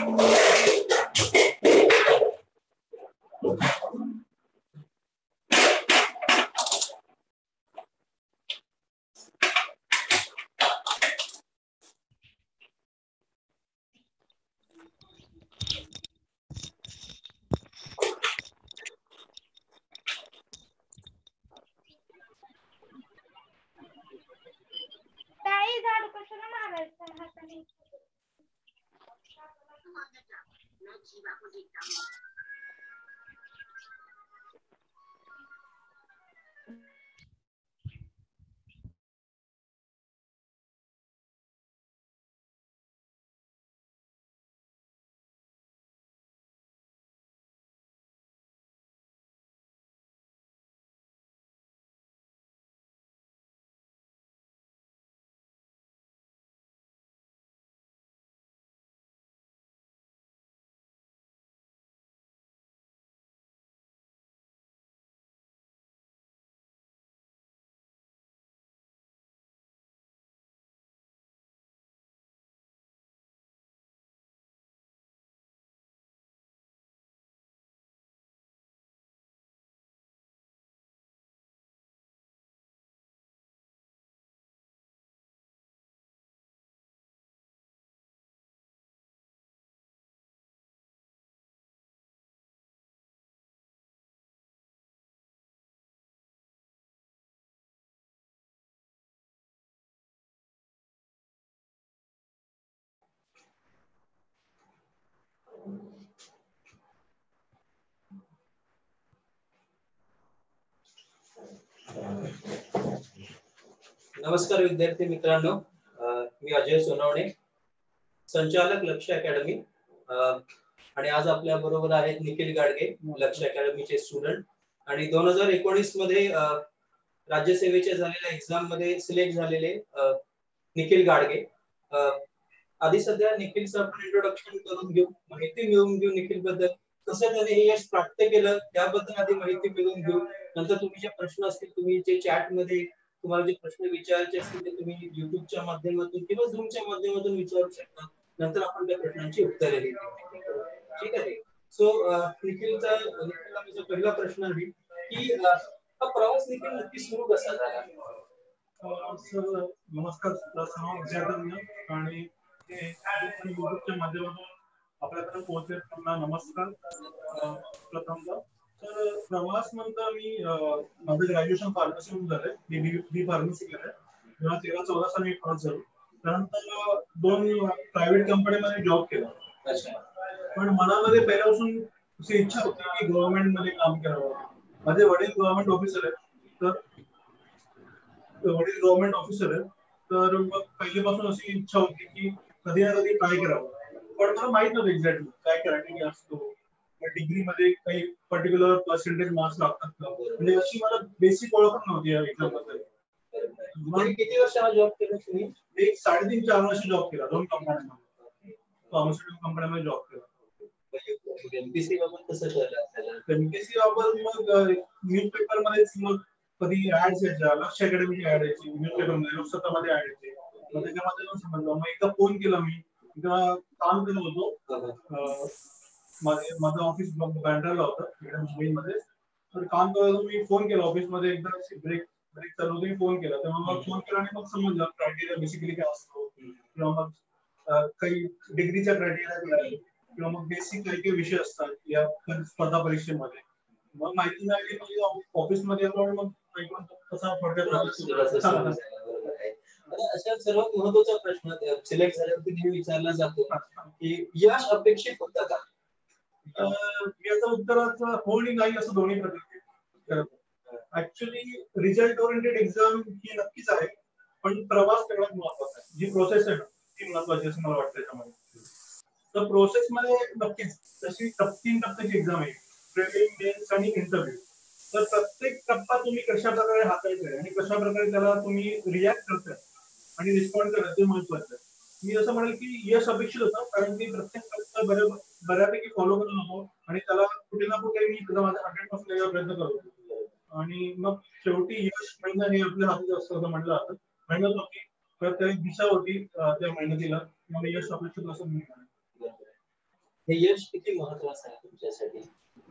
नमस्कार विद्यार्थी मित्रांनो, मी अजय सोनवणे, संचालक लक्ष्य अकॅडमी, आणि आज आपल्या बरोबर आहेत निखिल गाडगे, लक्ष्य अकॅडमीचे स्टुडंट आणि 2019 मध्ये राज्यसेवेच्या झालेल्या एक्झाम मध्ये सिलेक्ट झालेले निखिल गाडगे. आधी सध्या निखिलचं आपण इंट्रोडक्शन करून घेऊ, माहिती मिळवून घेऊ निखिल बद्दल, कसं त्याने हे यश प्राप्त केलं त्याबद्दल आधी माहिती मिळवून घेऊ. नंतर तुम्ही जे प्रश्न असतील, तुम्ही जे चॅट मध्ये तुम्हाला जे प्रश्न विचारायचे असतील ते तुम्ही युट्यूबच्या माध्यमातून किंवा झूमच्या माध्यमातून विचारू शकता. नंतर आपण त्या प्रश्नांची उत्तरे देऊ. ठीक आहे. सो निखिलचा माझा पहिला प्रश्न आहे की हा प्रवास निखिल नक्की सुरू कसा झाला? सर नमस्कार सर्व विद्यार्थ्यांना आणि युट्यूबच्या माध्यमातून आपल्याकडे पोहोचले त्यांना नमस्कार. प्रथमतः तर प्रवास म्हणता मी माझं ग्रॅज्युएशन फार्मसी झालंय, बी फार्मसी केलंय. 2013-14 साली पास झालो. त्यानंतर 2 प्रायव्हेट कंपनीमध्ये जॉब केला. पण मनामध्ये पहिल्यापासून अशी इच्छा होती की गव्हर्नमेंट मध्ये काम करावं. माझे वडील गव्हर्नमेंट ऑफिसर आहेत, तर वडील गव्हर्नमेंट ऑफिसर आहेत, तर मग पहिल्यापासून अशी इच्छा होती की कधी ना कधी ट्राय करावं. पण मला माहित नव्हतं एक्झॅक्टली काय क्रायटेरिया असतो, डिग्री मध्ये काही पर्टिक्युलर पर्सेंटेज मार्क्स लागतात का, म्हणजे अशी मला बेसिक ओळख नव्हती या एक्झाम बद्दल. किती वर्षाला जॉब केला तुम्ही? एक 3.5-4 वर्ष जॉब केला 2 कंपन्यांमध्ये, फार्मास्युटिकल कंपन्यांमध्ये जॉब केला. एमपीसी बाबत कसं कळलं? एमपीसी बाबत मग न्यूजपेपर मध्येच मग कधी ऍड्स यायच्या, लक्ष्य अकॅडमीची ऍड यायची न्यूजपेपर मध्ये, लोकसत्तामध्ये ऍड यायची. मग त्याच्यामध्ये समजलं. मग एकदा फोन केला मी, तेव्हा काम करत होतो. माझं ऑफिस बँड्राला होतं इकडे मुंबईमध्ये. तर काम करत होतो, मी फोन केला ऑफिसमध्ये, एकदा ब्रेक चालू होतो, मी फोन केला. तेव्हा मग फोन केला आणि मग समजलं क्रायटेरिया बेसिकली काय असतो, किंवा मग काही डिग्रीचा क्रायटेरिया किंवा मग बेसिक काही काही विषय असतात या स्पर्धा परीक्षेमध्ये. मग माहिती मिळाली म्हणजे ऑफिसमध्ये आलो, मग कसा थोडक्यात. अशा सर्वात महत्त्वाचा प्रश्न सिलेक्ट झाल्यावरती नेहमी विचारला जातो की यश अपेक्षित होतं का? याचं उत्तराचं हो आणि नाही असं दोन्ही प्रकारचे. ऍक्च्युली रिझल्ट ओरिएंटेड एक्झाम ही नक्कीच आहे, पण प्रवास तेवढाच महत्वाचा आहे. जी प्रोसेस आहे ती महत्वाची असं मला वाटतं याच्यामध्ये. तर प्रोसेस मध्ये नक्कीच तशी 3 टप्प्याची एक्झाम आहे, प्रिलिम, मेन्स आणि इंटरव्ह्यू. तर प्रत्येक टप्पा तुम्ही कशा प्रकारे हाताळताय आणि कशा प्रकारे त्याला तुम्ही रिॲक्ट करताय आणि रिस्पॉन्ड करताय ते महत्वाचं आहे. मी असं म्हणेल की यश अपेक्षित होतं, कारण की प्रत्येक टप्पा बऱ्यापैकी फॉलो करत होतो आणि त्याला कुठे ना कुठे मी माझा 100% द्यायचा प्रयत्न करत होतो. आणि मग शेवटी यश मिळणं हे आपल्या हातात असतं असं म्हटलं जातं. मेहनत होती, तर त्याची दिशा होती त्या मेहनतीला, मग यश अपेक्षित असं मी म्हणेन. हे यश किती महत्वाचं आहे तुमच्यासाठी?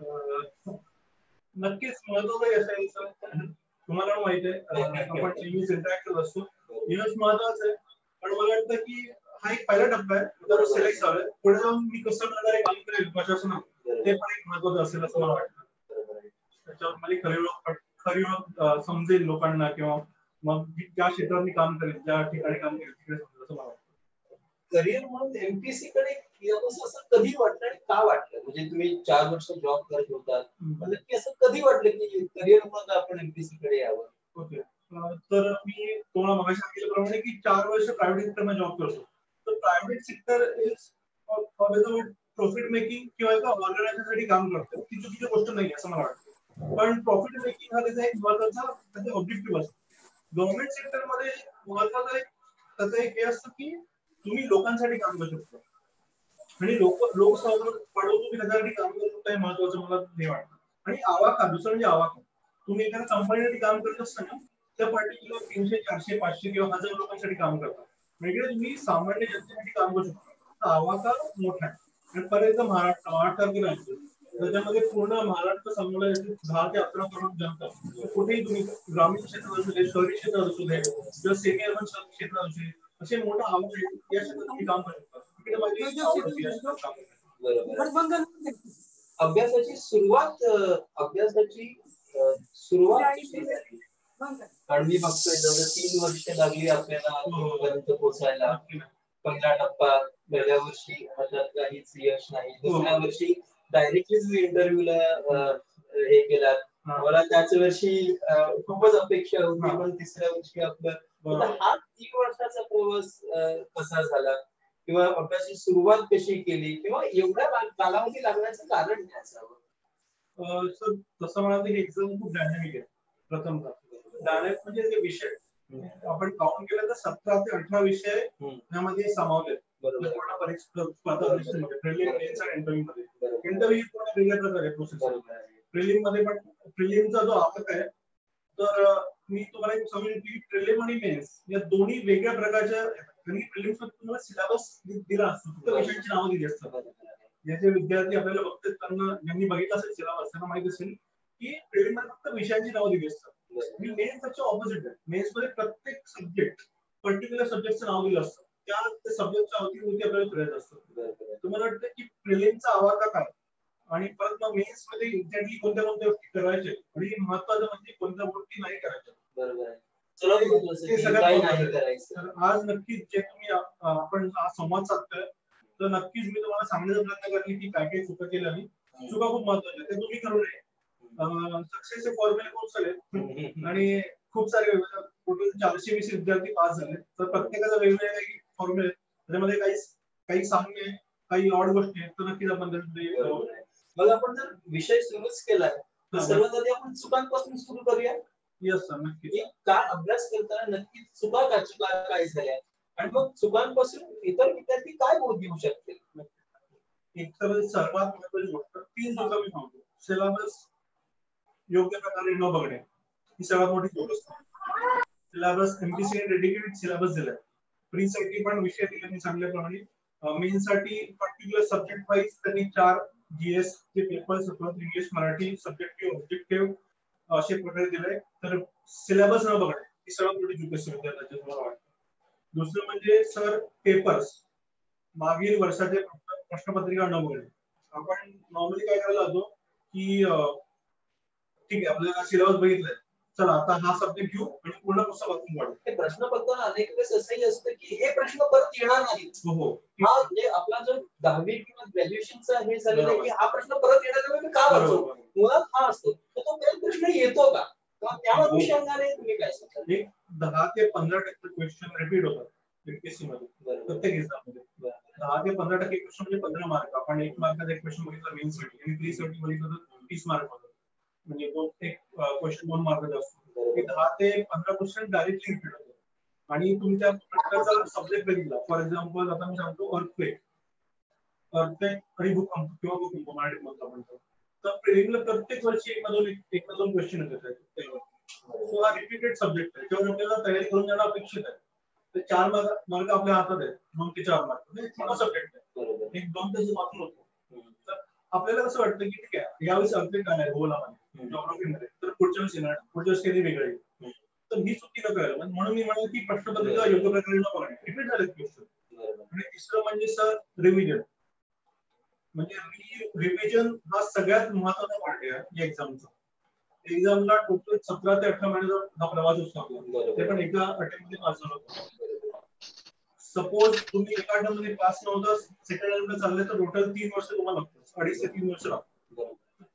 नक्कीच महत्वाचं यश आहे सर. तुम्हाला माहिती आहे आपण नेहमीच इंटरॅक्ट करत असतो. यश महत्वाचं आहे, पण मला वाटतं की हा एक पहिला टप्पा आहे. सिलेक्ट झालं पुढे जाऊन मी कसं प्रकारे काम करेल प्रशासनात ते पण एक महत्वाचं असेल असं मला वाटतं. त्याच्यावर मला खरी ओळख समजेल लोकांना, किंवा मग ज्या क्षेत्रात मी काम करेल, ज्या ठिकाणी काम करेल तिकडे समजेल असं मला वाटतं. करिअर म्हणून एमपीसी कडे असं कधी वाटलं आणि का वाटलं? म्हणजे तुम्ही 4 वर्ष जॉब करत होतात, नक्की असं कधी वाटलं की करिअर म्हणून आपण एमपीसी कडे यावं? ओके, तर मी तुम्हाला मगाशी सांगितल्याप्रमाणे की 4 वर्ष प्रायव्हेट सेक्टरमध्ये जॉब करतो. तर private sector is profit making किंवा एका ऑर्गनायझेशनसाठी काम करतो, ती चुकीची गोष्ट नाही असं मला वाटतं. पण प्रॉफिट मेकिंग हा त्याचा एक महत्वाचा त्याचा ऑब्जेक्टिव्ह असतो. गव्हर्नमेंट सेक्टरमध्ये महत्वाचं त्याचं एक हे असतं की तुम्ही लोकांसाठी काम करू शकता आणि लोकसहभाग वाढवून तुम्ही त्याच्यासाठी काम करू शकता, हे महत्वाचं मला हे वाटतं. आणि आवाका, दुसरं म्हणजे आवाका. तुम्ही एखाद्या कंपनीसाठी काम करत असताना त्या पर्टिक्युलर 300, 400, 500 किंवा 1000 लोकांसाठी काम करता, म्हणजे तुम्ही सामान्य जनतेसाठी काम करू शकता. आवाका मोठा आहे. आणि पर्यंत महाराष्ट्रातील राज्य त्याच्यामध्ये पूर्ण महाराष्ट्र सामावला 10 ते 11 करोड जनता. कुठेही तुम्ही ग्रामीण क्षेत्रात असू दे, शहरी क्षेत्रात असू दे किंवा सेमी अर्बन क्षेत्रात असू दे, असे मोठा आवाज आहे या क्षेत्रात तुम्ही काम करू शकता. तिकडे माझी आवडती अभ्यासाची सुरुवात कशी झाली? कारण मी बघतोय जवळ 3 वर्ष लागली आपल्याला पर्यंत पोहोचायला. पहिला टप्पा, पहिल्या वर्षी हातात काहीच यश नाही, दुसऱ्या वर्षी डायरेक्टली तुम्ही इंटरव्ह्यूला हे केला, मला त्याच वर्षी खूपच अपेक्षा होती, पण तिसऱ्या वर्षी आपलं हा 3 वर्षाचा प्रवास कसा झाला, किंवा अभ्यासाची सुरुवात कशी केली, किंवा एवढ्या कालावधी लागण्याचं कारण काय असावं? सर तसं म्हणाल की एक्झाम खूप डायनॅमिक आहे. प्रथमतः डायरेक्ट म्हणजे ते विषय आपण काउंट केलं तर 17 ते 18 विषय यामध्ये सामावले. पूर्ण इंटरव्ह्यू पूर्ण वेगळ्या प्रकारे प्रोसेस आहे. प्रिलिम मध्ये पण प्रिलिमचा जो आवाका आहे, तर मी तुम्हाला एक सांगेन की प्रिलिम आणि मेन्स या दोन्ही वेगळ्या प्रकारच्या. प्रिलिम्स मध्ये तुम्हाला सिलेबस दिला असतो, फक्त विषयांची नावं दिली असतात. ज्याचे विद्यार्थी आपल्याला बघतात त्यांना, ज्यांनी बघितलं असेल सिलेबस त्यांना माहित असेल की प्रिलिम मध्ये फक्त विषयांची नावं दिली असतात. मी मेन्स त्याच्या ऑपोजिट आहे. मेन्स मध्ये प्रत्येक सब्जेक्ट पर्टिक्युलर सब्जेक्टचं नाव दिलं असतं, त्या सब्जेक्टच्या अवतीभोवती आपल्याला फिरायचं असतं. तुम्हाला वाटतं की प्रिलिमचा आवाका काय आणि परत मग मेन्स मध्ये एक्झॅक्टली कोणत्या गोष्टी करायचे आणि महत्वाचं म्हणजे कोणत्या गोष्टी नाही करायच्या. बरोबर आहे. आज नक्कीच जे तुम्ही आपण संवाद साधतोय, तर नक्कीच मी तुम्हाला सांगण्याचा प्रयत्न करेन की काय काय चुका केल्या मी. चुका खूप महत्वाच्या ते तुम्ही करू नये. सक्सेसचे फॉर्म्युले खूप सारे आणि खूप सारे टोटल 420 विद्यार्थी पास झाले, तर प्रत्येकाचा वेगवेगळे फॉर्म्युले, त्याच्यामध्ये काही साम्य, काही ऑड गोष्टी आहेत, तर नक्कीच आपण मग आपण जर विषय सुरूच केलाय तर सर्वात आधी आपण चुकांपासून सुरू करूया. येस सर, नक्की. काय अभ्यास करताना नक्की चुका काय झाल्या आणि मग चुकांपासून इतर विद्यार्थी काय बोध घेऊ शकतील? एक तर सर्वात महत्त्वाची गोष्ट 3 चुका मी सांगतो. सिलेबस योग्य प्रकारे न बघणे ही सर्वात मोठी चूक असते. सिलेबस एमपीसी डेडिकेटेड सिलेबस दिलाय. प्री साठी पण विषय दिले मी सांगितल्याप्रमाणे. मेन साठी पर्टिक्युलर सब्जेक्ट वाईज त्यांनी 4 जीएस चे पेपर्स असतात, इंग्लिश मराठी सब्जेक्टिव्ह ऑब्जेक्टिव्ह असे प्रकारे दिले. तर सिलेबस न बघणे ही सर्वात मोठी चूक असते विद्यार्थ्यांची मला वाटतं. दुसरं म्हणजे सर पेपर्स मागील वर्षाचे प्रश्नपत्रिका न बघणे. आपण नॉर्मली काय करायला जातो की ठीक आहे आपल्याला सिलेबस बघितलाय, चला आता हा सब्जेक्ट घेऊ आणि पूर्ण पुस्तक वाचून काढू. हे प्रश्नपत्र अनेक वेळेस असंही असतं की हे प्रश्न परत येणार नाहीत. हो, हा म्हणजे आपला जो 10वी किंवा ग्रॅज्युएशनचा हे झालेलं आहे की हा प्रश्न परत येणार नाही, का वाचू? मुळात हा असतो तर तो प्रश्न येतो का, त्या अनुषंगाने तुम्ही काय सांगता? एक 10 ते 15% क्वेश्चन रिपीट होतात एमपीएससी मध्ये प्रत्येक एक्झाम मध्ये. 10 ते 15% क्वेश्चन म्हणजे 15 मार्क. आपण 1 मार्काचा एक क्वेश्चन बघितला मेन्स साठी आणि प्री साठी बघितलं तर 30 मार्क होतात, म्हणजे एक क्वेश्चन 2 मार्काचा असतो. 10 ते 15% डायरेक्टली रिपीट होतात. आणि तुम्ही त्या प्रश्नाचा सब्जेक्ट बघितला, फॉर एक्झाम्पल आता मी सांगतो अर्थक्वेक आणि भूकंप किंवा भूकंप मराठीत म्हणतो, तर प्रिलिमला प्रत्येक वर्षी एक ना दोन क्वेश्चन येतात. तो हा रिपीटेड सब्जेक्ट आहे, त्यावर आपल्याला तयारी करून जाणं अपेक्षित आहे. तर 4 मार्क आपल्या हातात आहेत, 2 ते 4 मार्क म्हणजे सब्जेक्ट आहे. एक 2 तास वाचून होतो. आपल्याला कसं वाटतं की ठीक आहे यावेळी सब्जेक्ट काय आहे भूगोलामध्ये जॉग्राफीमध्ये, तर पुढच्या वेळेस येणार, पुढच्या वेळेस काही वेगळं येईल. तर ही चुकी न करायला म्हणून मी म्हणतो की प्रश्नपत्रिका योग्य प्रकारे न बघणे, रिपीट झाले क्वेश्चन. आणि तिसरं म्हणजे सर रिव्हिजन. म्हणजे रिव्हिजन हा सगळ्यात महत्वाचा पार्ट आहे या एक्झामचा. एक्झामला टोटल 17 ते 18 महिन्याचा हा प्रवास असतो, ते पण एका अटेम्प्ट मध्ये पास झालं. सपोज तुम्ही एका अटेम्प्ट मध्ये पास नव्हता, सेकंड अटेम्प्ट चालले तर टोटल 3 वर्ष तुम्हाला लागतात, 2.5 ते 3 वर्ष लागतात.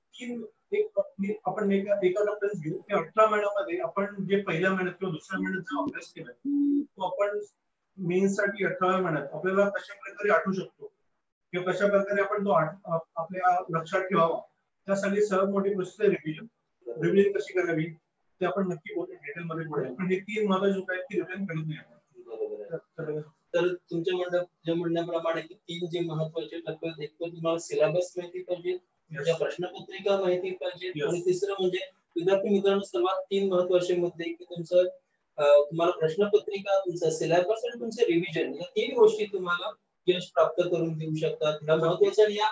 आपण एका रेफरन्स घेऊ की 18 महिन्यामध्ये आपण जे पहिल्या महिन्यात किंवा दुसऱ्या महिन्यात जो अभ्यास केला तो आपण मेन्स साठी 18 महिन्यात आपल्याला कशा प्रकारे आठवू शकतो किंवा कशा प्रकारे आपण तो आपल्या लक्षात ठेवावा, त्यासाठी सर्वात मोठी गोष्ट आहे रिव्हिजन. रिव्हिजन कशी करावी ते आपण नक्की बोलू डिटेल मध्ये पुढे. पण हे 3 महत्त्वाचे उपाय की रिव्हिजन करत नाही आपण. तर तुमच्या म्हणण्याप्रमाणे की 3 जे महत्त्वाचे टप्पे आहेत, एक तर तुम्हाला सिलेबस माहिती पाहिजे, त्या प्रश्नपत्रिका माहिती पाहिजे, आणि तिसरं म्हणजे विद्यार्थी मित्रांनो सर्वात 3 महत्त्वाचे मुद्दे की तुमचं तुम्हाला प्रश्नपत्रिका, तुमचा सिलेबस आणि तुमचं रिव्हिजन, या 3 गोष्टी तुम्हाला यश प्राप्त करून देऊ शकतात. या महत्त्वाच्या या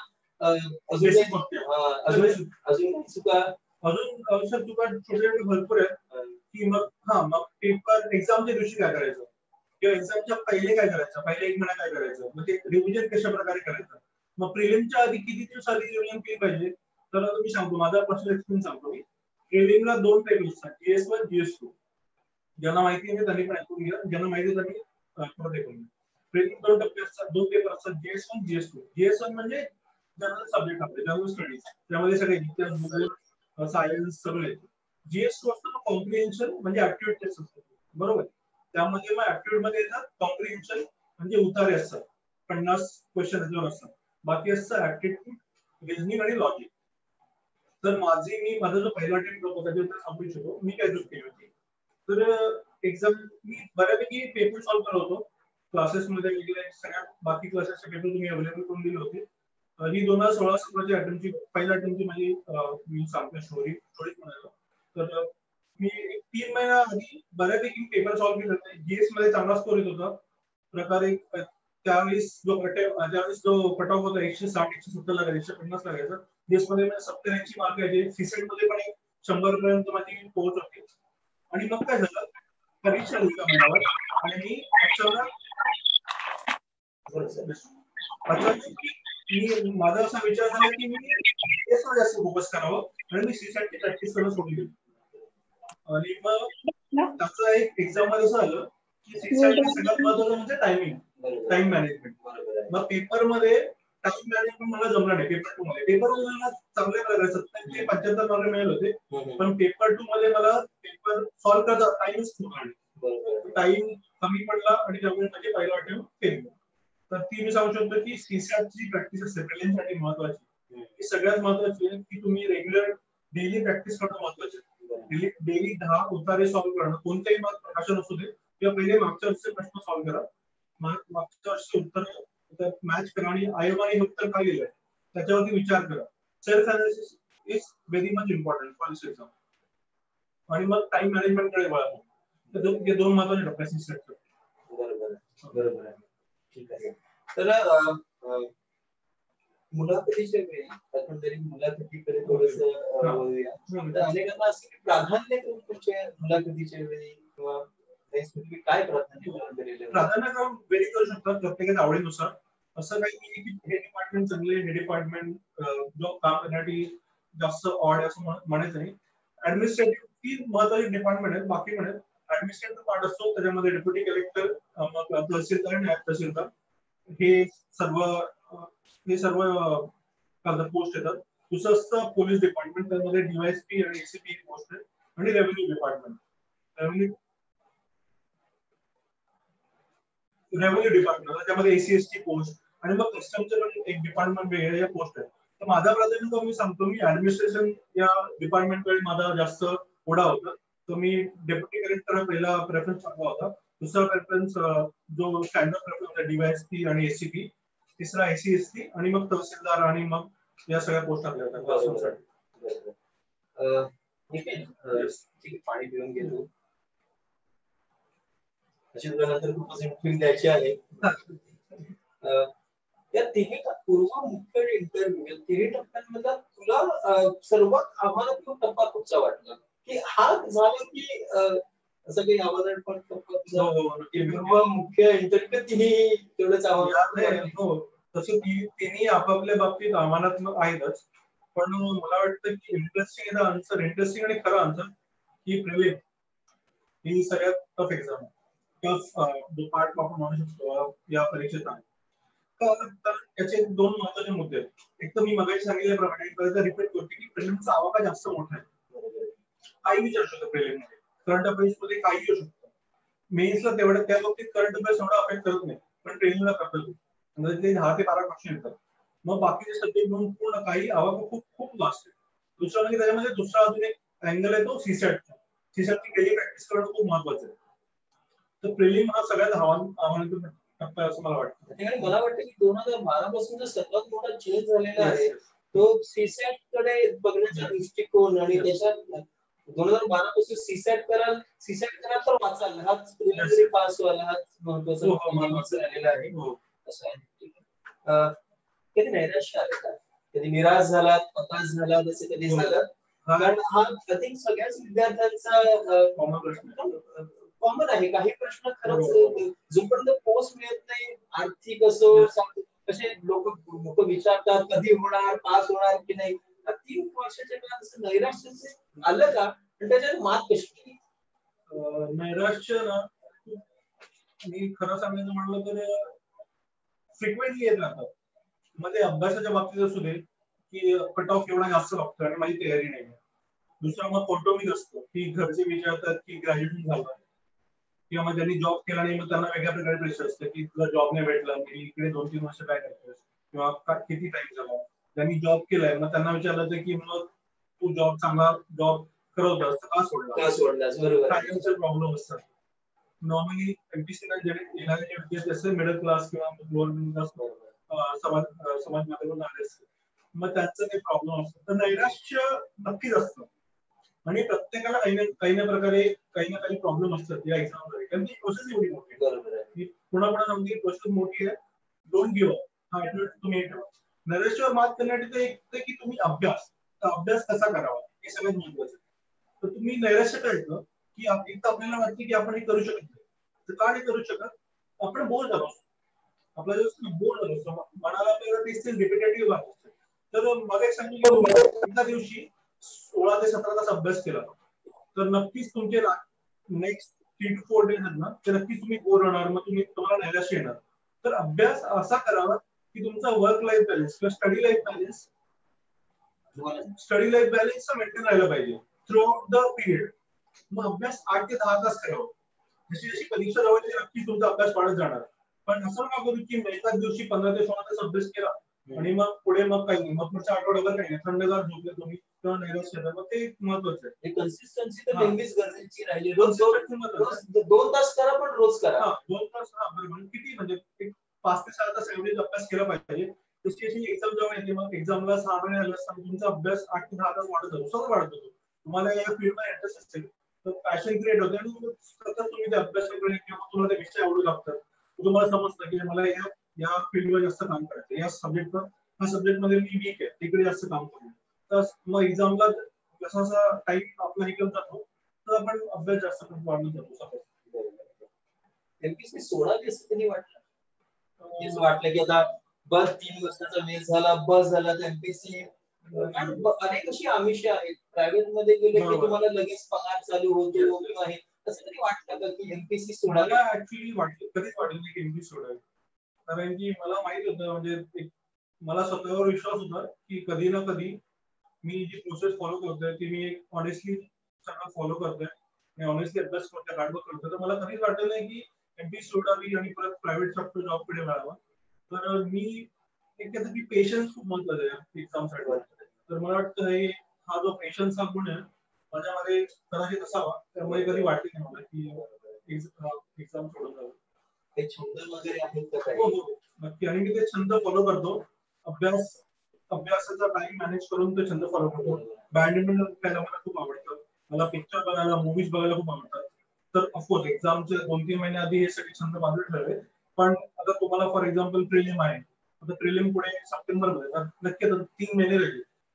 अजून चुका छोटे भरपूर आहेत की मग पेपर एक्झामच्या दिवशी काय करायचं किंवा एक्झामच्या पहिले काय करायचं, पहिले 1 महिना काय करायचं, मग ते रिव्हिजन कशा प्रकारे करायचं. मग प्रिलिमच्या आधी किती दिवस आधी रिव्हिजन केली पाहिजे, तर मी सांगतो माझा पर्सनल एक्सपिरियन्स सांगतो. मी प्रिलिमला 2 पेपर असतात, GS1 GS2. ज्यांना माहिती आहे त्यांनी पण ऐकून घ्या, ज्यांना माहिती त्यांनी परत ऐकून घ्या. प्रिलिम 2 टप्पे असतात, 2 पेपर असतात, GS1 GS2. GS1 म्हणजे जनरल सब्जेक्ट आपले, जनरल स्टडीज, त्यामध्ये सगळे इतिहास, भूगोल, सायन्स सगळे. GS2 असतो कॉम्प्रिहेन्शन म्हणजे ऍक्टिव्हिटी टेस्ट असतो, बरोबर. त्यामध्ये मग ऍप्टिट्यूड मध्ये येतात कॉम्प्रिहेन्शन म्हणजे उतारे असतात, 50 क्वेश्चन असतात. बाकी असतं ऍप्टिट्यूड, रिझनिंग आणि लॉजिक. तर माझा जो पहिला अटेम्प्ट होता त्याच्यावर सांगू इच्छितो मी काय चूक केली होती. तर एक्झाम मी बऱ्यापैकी पेपर सॉल्व्ह करत होतो क्लासेसमध्ये वगैरे, सगळ्या बाकी क्लासेसचे पेपर तुम्ही अवेलेबल करून दिले होते. ही 2016-17ची अटेम्प्टची पहिल्या अटेम्प्टची माझी मी सांगतो स्टोरी म्हणायला. तर मी 3 महिना आधी बऱ्यापैकी पेपर सॉल्व्ह केले होते. जीएस मध्ये चांगला स्कोर येत होता प्रकारे. त्यावेळेस जो कट ऑफ होता 160-170 लागायचा, 150 लागायचा. जीएस मध्ये 70-80 मार्क यायचे. सीसेट मध्ये पण 100 पर्यंत माझी पोहोच होती. आणि मग काय झालं, परीक्षा होती महिन्यावर आणि मी माझा असा विचार झाला की मी जीएस वर जास्त फोकस करावं आणि मी सीसेटची प्रॅक्टिस करणं सोडून दिली. आणि मग त्याचं एक एक्झाम मध्ये असं आलं की सगळ्यात महत्त्वाचं म्हणजे टाइम मॅनेजमेंट. मग पेपर मध्ये टाइम मॅनेजमेंट मला जमलं नाही. पेपर 2 मध्ये मला चांगले मार्क 70 ते 75 मार्क मिळाले होते, पण पेपर 2 मध्ये मला पेपर सॉल्व्ह करता टाइमच टाइम कमी पडला आणि त्यामुळे माझे पहिला अटेम्प्ट फेल. तर ती मी सांगू शकतो की सीसॅटची प्रॅक्टिस असते प्रिलिम्ससाठी महत्त्वाची. ही सगळ्यात महत्त्वाची आहे की तुम्ही रेग्युलर डेली प्रॅक्टिस करणं महत्त्वाचं आहे. डेली 10 उतारे सॉल्व्ह करणं, कोणतेही मग प्रकाशन असू दे किंवा पहिले मागच्या वर्षीचे प्रश्न सॉल्व्ह करा, मागच्या वर्षी उत्तर मॅच करा आणि आयोगाने हे उत्तर काय लिहिलंय त्याच्यावरती विचार करा. Self analysis is very much important for this exam. आणि मग टाइम मॅनेजमेंट कडे वळा. तर हे 2 महत्त्वाचे टप्पे आहेत. बरोबर आहे. ठीक आहे. तर मुलाखतीच्या वेळी आपण जरी मुलाखतीकडे थोडंसं बोलूया, तर अनेकांना असं प्राधान्य तुमच्या मुलाखतीच्या वेळी किंवा काय प्राधान्यक्रम वेरी करू शकतात प्रत्येकाच्या आवडीनुसार. असं काही नाही की हे डिपार्टमेंट चांगले, हे डिपार्टमेंट जो काम करण्यासाठी जास्त ऑड असं म्हणायचं नाही. ऍडमिनिस्ट्रेटिव्ह ही महत्वाची डिपार्टमेंट आहेत, बाकी पण आहेत. ऍडमिनिस्ट्रेटिव्ह पार्ट असतो त्याच्यामध्ये डेप्युटी कलेक्टर, तहसीलदार आणि नायब तहसीलदार हे सर्व पोस्ट येतात. दुसरं असतं पोलीस डिपार्टमेंट, त्यामध्ये डीवायएसपी आणि एसीपी पोस्ट आहे. आणि रेव्हेन्यू डिपार्टमेंट, त्यामध्ये एसीएसटी पोस्ट आणि मग कस्टमचं पण एक डिपार्टमेंट वेगळ्या पोस्ट आहे. तर माझा प्राधान्य मी सांगतो, मी ऍडमिनिस्ट्रेशन या डिपार्टमेंटकडे माझा जास्त ओढा होता. तर मी डेप्युटी कलेक्टर पहिला प्रेफरन्स टाकला होता. दुसरा प्रेफरन्स जो स्टँडर्ड प्रेफरन्स होता डीवायएसपी आणि एसीपी. तिसरा एसीएसटी आणि मग तहसीलदार आणि मग या सगळ्या पोस्ट टाकल्या होत्या. पाणी पिऊन घेतो. नंतर खूपच इंटरव्ह्यू द्यायचे आहे. या तिन्ही पूर्व मुख्य इंटरव्ह्यू, तिन्ही टप्प्यात सर्वात आव्हानात्मक टप्पा कुठचा वाटला की हा झाला की असं काही आव्हानात्मक टप्पा किंवा मुख्य इंटरव्ह्यू तेवढंच आव्हान हो तसं तिन्ही आपापल्या बाबतीत आव्हानात्मक आहेतच पण मला वाटतं की इंटरेस्टिंग आन्सर इंटरेस्टिंग आणि खरं आन्सर की प्रिलिम ही सगळ्यात टफ एक्झाम जो पार्ट आपण म्हणू शकतो या परीक्षेत आहे तर त्याचे दोन महत्वाचे मुद्दे आहेत एक तर मी मगाशी सांगितल्याप्रमाणे रिपीट करतो की प्रिलिमचा आवाका जास्त मोठा आहे काही विचारू शकतो प्रिलिम मध्ये करंट अफेअर्स मध्ये काही येऊ शकतं मेन्सला तेवढं त्या बाबतीत करंट अफेअर्स एवढा अफेक्ट करत नाही पण प्रिलिमला करतो म्हणजे ते 10 ते 12 क्वेश्चन येतात मग बाकीचे सब्जेक्ट म्हणून पूर्ण काही आवाका खूप खूप वास्ट आहे दुसरा म्हणजे त्याच्यामध्ये दुसरा अजून एक अँगल आहे तो सीसॅटचा सीसॅटची डेली प्रॅक्टिस करणं खूप महत्वाचं आहे तर प्रिलिम हा सगळ्यात आव्हानात्मक टप्पा असं मला वाटतं आणि मला वाटतं की 2012 पासून जो सर्वात मोठा चेंज झालेला आहे तो सीसॅट कडे बघण्याचा दृष्टिकोन आणि त्याच्यात 2012 पासून सीसॅट कराल तर वाचाल हाच प्रिलिमिनरी पास व्हायला हाच महत्वाचा झालेला आहे असं आहे कधी नैराश्य आलं का कधी निराश झाला हताश झाला जसे कधी झालं कारण हा आय थिंक सगळ्याच विद्यार्थ्यांचा कॉमन प्रश्न कॉमन आहे काही प्रश्न खरंच जोपर्यंत पोस्ट मिळत नाही आर्थिक असो कसे लोक विचारतात कधी होणार पास होणार की नाही 3 वर्षाच्या काळात असं नैराश्य आलं का आणि त्याच्यावर मात कशी केली नैराश्य ना मी खरं सांगायचं म्हणलं तर फ्रिक्वेंटली येत राहतात मध्ये अभ्यासाच्या बाबतीत असू दे की कट ऑफ एवढा जास्त लागतो आणि माझी तयारी नाही दुसरा मग कौटुंबिक असतो की घरचे विचारतात की ग्रॅज्युएशन झालं किंवा मग ज्यांनी जॉब केला नाही मग त्यांना वेगळ्या प्रकारे प्रेशर असतं की तुला जॉब नाही भेटला मी इकडे 2-3 वर्ष काय करतोस किंवा किती टाइम झाला ज्यांनी जॉब केलाय मग त्यांना विचारलं जातं की मग तू चांगला जॉब करत होतास का सोडलास बरोबर फायनान्शियल प्रॉब्लेम असतात नॉर्मली एमपीसीला येणारे जे विद्यार्थी असतात मिडल क्लास किंवा लोअर मिडल क्लास समाज माध्यमातून आले असतात मग त्यांचं काही प्रॉब्लेम असतो तर नैराश्य नक्कीच असतं आणि प्रत्येकाला काही ना प्रकारे काही ना काही प्रॉब्लेम असतात या एक्झाम मध्ये कारण ती प्रोसेस एवढी मोठी बरोबर आहे पुन्हा सांगते प्रोसेस मोठी आहे डोंट गिव्ह अप हा ऍटिट्यूड तुम्ही ठेवा नैराश्यावर मात करण्यासाठी एक की तुम्ही अभ्यास कसा करावा हे सगळ्यात महत्वाचं तर तुम्ही नैराश्य काय येतं की एक तर आपल्याला वाटते की आपण हे करू शकत नाही तर का नाही करू शकत आपण बोर झालो आपल्याला बोर झालो असतो मनाला आपल्याला तेच रिपिटेटिव्ह वाटत तर मला एक सांगितलं एका दिवशी 16 ते 17 तास अभ्यास केला तर नक्कीच तुमचे नेक्स्ट 3 to 4 डेज आहेत ना तर नक्कीच तुम्ही बोर होणार मग तुम्हाला नैराश्य येणार तर अभ्यास असा करावा की तुमचा वर्क लाईफ बॅलन्स किंवा स्टडी लाईफ बॅलन्स मेंटेन राहिला पाहिजे थ्रू आउट द पिरियड मग अभ्यास 8 ते 10 तास करावा जशी जशी परीक्षा जवळ नक्कीच तुमचा अभ्यास वाढत जाणार पण असं नका करू की एकाच दिवशी 15 ते 16 तास अभ्यास केला आणि मग पुढे मग काही नाही मग पुढच्या आठवड्याभर काही नाही थंडगार झोपले तुम्ही किंवा नैराश्य मग ते महत्वाचं आहे कन्सिस्टन्सी तर नेहमीच गरजेची राहिली रोज 2 तास करा पण रोज करा 2 तास बरोबर किती म्हणजे 5 ते 6 तास एवढेच अभ्यास केला पाहिजे जशी जशी एक्झाम जेव्हा येते मग एक्झामला 6 महिने झाले असताना तुमचा अभ्यास 8 ते 10 तास वाढत जातो सगळं वाढत जातो तुम्हाला या फील्डमध्ये इंटरेस्ट असेल तर पॅशन क्रिएट होते आणि सतत तुम्ही ते अभ्यासाकडे किंवा तुम्हाला ते विषय आवडू लागतात तुम्हाला समजतं की मला या फील्डवर जास्त काम करायचं या सब्जेक्ट मध्ये मी वीक आहे तिकडे जास्त काम करू तर मग एक्झामला जसा जसा टाइम आपला निघून जातो तर आपण अभ्यास जास्त वाढवून जातो एमपीसी 16 दिवस कधी वाटलं की आता बस 3 वर्षाचा वेळ झाला बस झाला तर एमपीसी अनेक अशी आमिषे आहेत प्रायव्हेट मध्ये गेले की तुम्हाला लगेच पगार चालू होतो किंवा आहे असं कधी वाटतं का की एमपीसी सोडायला ऍक्च्युअली कधीच वाटलं नाही की एमपीसी सोडावी कारण की मला माहित होतं म्हणजे मला स्वतःवर विश्वास होता की कधी ना कधी मी जी प्रोसेस फॉलो करतोय ती मी ऑनेस्टली सगळं फॉलो करतोय मी ऑनेस्टली अभ्यास करतोय हार्डवर्क करतोय तर मला कधीच वाटलं नाही की एमपीसी सोडावी आणि परत प्रायव्हेट सेक्टर जॉब कडे वळावा तर मी एक कसं की पेशन्स खूप महत्वाचं आहे एक्झाम साठी तर मला वाटतं हा जो पेशन्स हा गुण आहे माझ्यामध्ये कदाचित असावा त्यामुळे कधी वाटले नाही मला की एक्झाम सोडून जावं ते छंद वगैरे आहेत हो नक्की आणि मी ते छंद फॉलो करतो अभ्यासाचा टाइम मॅनेज करून ते छंद फॉलो करतो बॅडमिंटन खेळायला मला खूप आवडतं मला पिक्चर बघायला मूवीज बघायला खूप आवडतात तर ऑफकोर्स एक्झामचे 2-3 महिने आधी हे सगळे छंद बाजूला ठेवले पण आता तुम्हाला फॉर एक्झाम्पल प्रिलिम आहे आता प्रिलिम पुढे सप्टेंबर मध्ये नक्की 3 महिने राहिले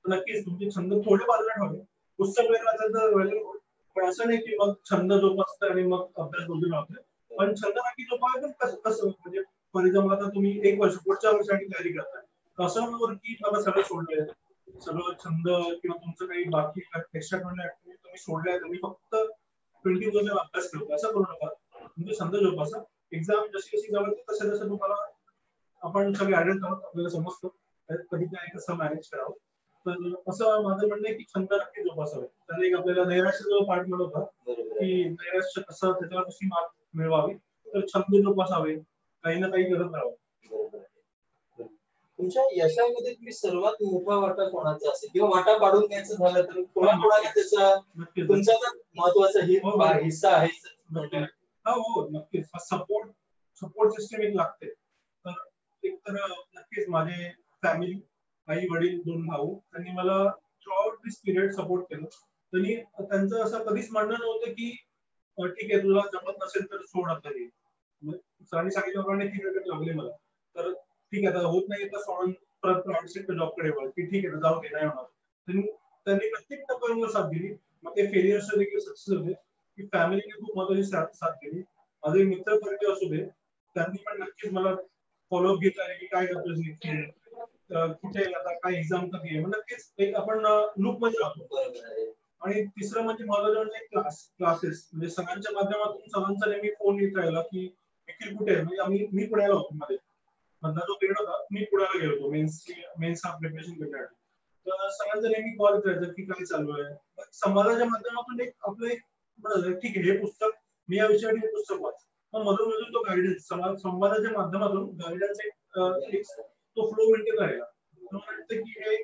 तर नक्कीच तुमचे छंद थोडे बाजूला ठेवले. पुस्तक वगैरे वाचायचं तर वेगळं, पण असं नाही की मग छंद जोपासतं आणि मग अभ्यास बाजूला लावतोय. पण छंद नक्की जोपासायला पण कसं कसं म्हणजे फॉर एक्झाम्पल आता तुम्ही 1 वर्ष पुढच्या वर्षासाठी तयारी करताय, असं नव्हे की मला सगळं सोडलंय, सगळं छंद किंवा तुमचं काही बाकी एक्स्ट्रा ऍक्टिव्हिटी तुम्ही सोडल्या, तुम्ही फक्त 20% अभ्यास करतो, असं करू नका. तुमचे छंद जोपासा. एक्झाम जशी जशी जवळ येते तसं तसं तुम्हाला आपण सगळे गायडन्स आहोत, आपल्याला समजतं कधी काय कसं मॅनेज करावं. तर असं माझं म्हणणं आहे की छंद नक्की जोपासावे. तर एक आपल्याला नैराश्य जो पार्ट मिळत होता की नैराश्य कसं त्याच्यावर कशी मात मिळवावी, तर छंद जोपासावे, काही ना काही करत राहावं. तुमच्या यशामध्ये तुम्ही सर्वात मोठा वाटा कोणाचा असेल किंवा वाटा पाडून घ्यायचं झालं तर कोणाकोणाला त्याचा तुमचा तर महत्वाचा हिस्सा आहे. हो नक्कीच. सपोर्ट सिस्टम एक लागते. तर एक तर नक्कीच माझे फॅमिली, आई वडील 2 भाऊ त्यांनी मला थ्रूआउट दिस पिरियड सपोर्ट केलं. त्यांचं असं कधीच म्हणणं नव्हतं की ठीक आहे तुला जमत नसेल तर सोड आता हे. सरांनी सांगितल्याप्रमाणे 3 रकम लागले मला. तर ठीक आहे आता होत नाही तर सोडून परत प्रायव्हेट सेक्टर जॉबकडे वळ की ठीक आहे जाऊ दे नाही होणार. त्यांनी प्रत्येक टप्प्यावर साथ दिली. मग ते फेलियर असू दे किंवा सक्सेस होते की फॅमिलीने खूप महत्वाची साथ केली. माझे मित्र परिचय असू दे त्यांनी पण नक्कीच मला फॉलोअप घेतला की काय करतोस निखिल, कुठे आता काय एक्झाम कधी आहे, नक्कीच एक आपण लूप मध्ये राहतो. आणि तिसरं म्हणजे महत्वाचं म्हणजे क्लासेस म्हणजे सगळ्यांच्या माध्यमातून सरांचा नेहमी फोन येत राहिला की निखिल कुठे आहे, म्हणजे मी पुण्याला होतो मध्ये मधला जो पिरियड होता मी पुण्याला गेलो होतो मेन्स प्रिपरेशन करण्यासाठी. तर सगळ्यांचा नेहमी कॉल करायचा की काय चालू आहे. समाजाच्या माध्यमातून एक आपलं एक ठीक आहे हे पुस्तक मी या विषयासाठी हे पुस्तक वाच, मग मधून मधून तो गायडन्स संवादाच्या माध्यमातून गायडन्स एक तो फ्लो मेंटेन राहिला. मला वाटतं की हे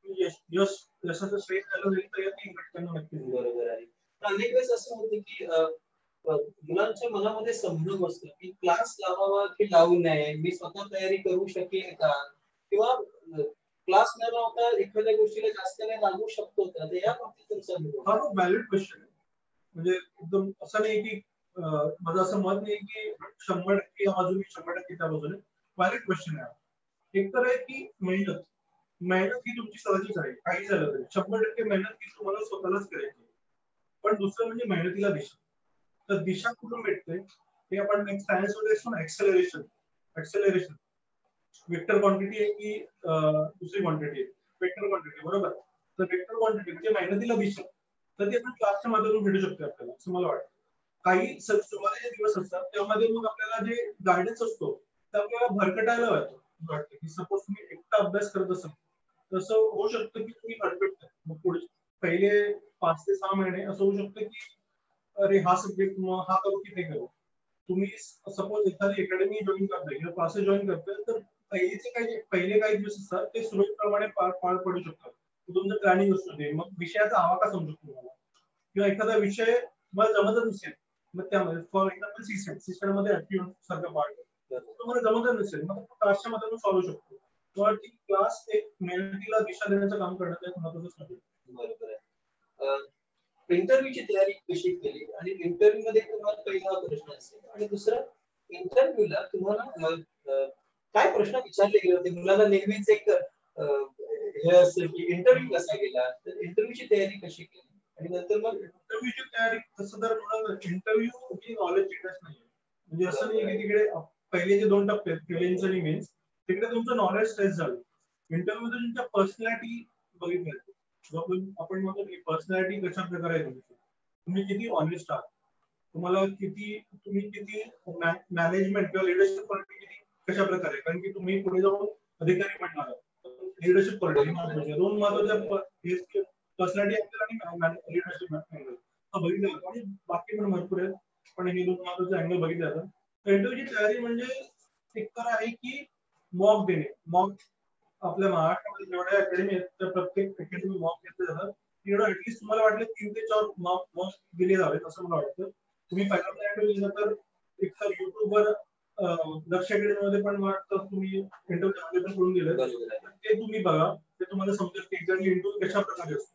यशाचं श्रेय झालं जाईल तर या 3 घटकांना नक्कीच. बरोबर आहे. अनेक वेळेस असं होतं की मुलांच्या मनामध्ये संभ्रम असतो की क्लास लावावा की लावू नये, मी स्वतः तयारी करू शकेल का, किंवा क्लास न लावता एखाद्या गोष्टीला जास्त नाही लागू शकतो का, तर या बाबतीत तुमचा अनुभव. हा व्हॅलिड क्वेश्चन आहे. म्हणजे एकदम असं नाही की माझं असं मत नाही की 100% या बाजूने 100% त्या बाजूने. व्हॅलिड क्वेश्चन आहे. एक तर आहे की मेहनत ही तुमची सहजच आहे, काही झालं तरी 100% मेहनत ही तुम्हाला स्वतःलाच करायची. पण दुसरं म्हणजे मेहनतीला दिशा. तर दिशा कुठून भेटते हे आपण सायन्स मध्ये असतो ना, एक्सेलरेशन वेक्टर क्वांटिटी आहे की दुसरी क्वांटिटी आहे, वेक्टर क्वांटिटी बरोबर. तर वेक्टर क्वांटिटी म्हणजे मेहनतीला दिशा, तर ते आपण क्लासच्या माध्यमातून भेटू शकतो आपल्याला असं मला वाटतं. काही सुरुवातीचे दिवस असतात त्यामध्ये मग आपल्याला जे गायडन्स असतो ते आपल्याला भरकटायला वाटतं की सपोज तुम्ही एकटा अभ्यास करत असाल तसं होऊ शकतं की तुम्ही भरकटता. मग पुढे पहिले 5 ते 6 महिने असं होऊ शकतं की अरे हा सब्जेक्ट मग हा करू की ते करू. तुम्ही सपोज एखादी अकॅडमी जॉईन करताय किंवा क्लासेस जॉईन करताय तर पहिले काही दिवस असतात ते सुरळीतप्रमाणे पार पडू शकतात. तुमचं प्लॅनिंग असू दे, मग विषयाचा आवाका समजू तुम्हाला किंवा एखादा विषय मला जमतच नसेल मग त्यामध्ये फॉर एक्झाम्पल सिस्टम मध्ये ऍक्टिव्ह सारखं पार्ट तुम्हाला जमतच नसेल मग क्लासच्या मधून सॉल्व्ह शकतो. किंवा क्लास एक मेहनतीला दिशा देण्याचं काम करण्याचं एक महत्त्वाचं ठरतं. बरोबर आहे. इंटरव्ह्यूची तयारी कशी केली आणि इंटरव्ह्यू मध्ये तुम्हाला पहिला प्रश्न असेल आणि दुसरा इंटरव्ह्यूला तुम्हाला काय प्रश्न विचारले गेले होते. मुलांना नेहमीच एक हे असतं की इंटरव्ह्यू कसा गेला, तर इंटरव्ह्यूची तयारी कशी केली आणि नंतर मग इंटरव्ह्यूची तयारी तसं तर मला इंटरव्ह्यू ही नॉलेजची टेस्ट नाही म्हणजे असं नाही की तिकडे पहिले जे 2 टप्पे आहेत प्रिलिम्स आणि मेन्स तिकडे तुमचं नॉलेज टेस्ट झालं. इंटरव्ह्यू मध्ये तुमच्या पर्सनॅलिटी बघितली आपण म्हणतो की पर्सनॅलिटी कशा प्रकारे आहे तुम्ही किती ऑनेस्ट आहात, तुम्ही किती मॅनेजमेंट किंवा लिडरशिप क्वालिटी कशा प्रकारे, कारण की तुम्ही पुढे जाऊन अधिकारी बनणार आहात. लिडरशिप क्वालिटी महत्वाची, 2 महत्वाच्या पर्सनॅलिटी आणि लिडरशिप बघितलं आणि बाकी पण भरपूर आहेत पण हे 2 महत्वाचे अँगल बघितले जातात. इंटरव्ह्यूची तयारी म्हणजे एक तर आहे की मॉक देणे. मॉक आपल्या महाराष्ट्रामध्ये जेवढ्या अकॅडमी आहेत त्या प्रत्येक अकॅडमी मॉक घेतले जातात. एवढं ऍटलीस्ट तुम्हाला वाटलं 3 ते 4 मॉक दिले जावेत असं मला वाटतं. तुम्ही पहिल्यांदा इंटरव्ह्यू दिला तर एक तर युट्यूबवर लक्ष अकॅडमीमध्ये पण वाटतं तुम्ही इंटरव्ह्यू अवेलेबल करून दिले ते तुम्ही बघा, ते तुम्हाला समजेल की एक्झॅक्टली इंटरव्ह्यू कशा प्रकारे असतो.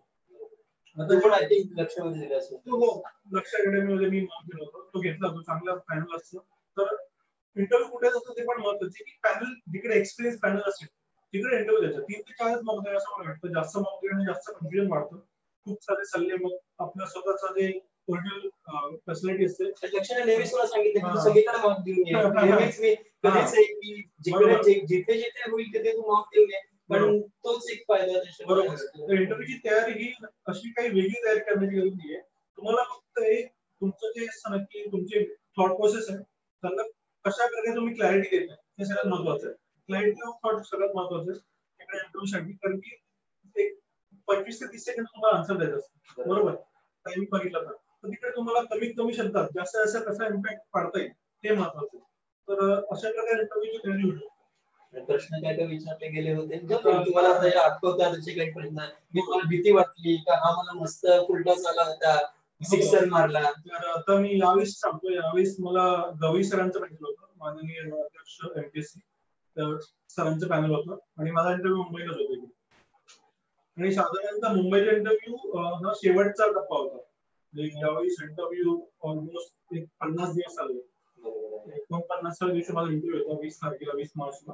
लक्ष अकॅडमीमध्ये मी मॉक दिला होता, तो घेतला होता, चांगला पॅनल असतो. तर इंटरव्ह्यू कुठे जातो ते पण महत्वाचं की पॅनल जिकडे एक्सपिरियन्स पॅनल असेल तिकडे इंटरव्ह्यू द्यायचा 3 ते 4 मॉक द्यायला असं मला वाटतं. जास्त मॉक देण्याने जास्त कन्फ्युजन वाढतं. खूप सारे सल्ले मग आपल्या स्वतःचा जे ओरिजिनल फॅसिलिटी असते लक्षाने नेहमीच मला सांगितलं की सगळीकडे मॉक देऊन ये. नेहमीच मी कधीच की जिथे जिथे होईल तिथे तू मॉक देऊन ये. पण तोच एक फायदा बरोबर. इंटरव्ह्यूची तयारी ही अशी काही वेगळी तयारी करण्याची गरज नाहीये. तुम्हाला फक्त एक तुमचं जे असतं ना की तुमचे थॉट प्रोसेस आहे त्यांना कशा प्रकारे तुम्ही क्लॅरिटी देताय हे सगळ्यात महत्वाचं आहे. क्लॅरिटी ऑफ थॉट सगळ्यात महत्वाचं आहे एका इंटरव्ह्यूसाठी. कारण की एक 25 ते 30 सेकंद तुम्हाला आन्सर द्यायचं असतं. बरोबर. टाइम बघितला तर तिकडे तुम्हाला कमीत कमी शब्दात जास्त जास्त कसा इम्पॅक्ट पाडता येईल ते महत्वाचं. तर अशा प्रकारे इंटरव्ह्यूची तयारी होते. प्रश्न काय काय विचारले गेले होते तुम्हाला त्याच्या आठवतात त्याचे काही प्रश्न मी तुम्हाला भीती वाटली का हा मला मस्त फुलटॉस आला होता सिक्सर मारला. तर आता मी यावेळेस सांगतो यावेळेस मला गवई सरांचं पॅनल होतं माननीय अध्यक्ष एमपीएससी सरांचं पॅनल होतं आणि माझा इंटरव्ह्यू मुंबईलाच होता. आणि साधारणतः मुंबईचा इंटरव्ह्यू हा शेवटचा टप्पा होता. यावेळेस इंटरव्ह्यू ऑलमोस्ट 50 दिवस आले. 49 दिवशी माझा इंटरव्ह्यू होता 20 तारखेला 20 मार्चला.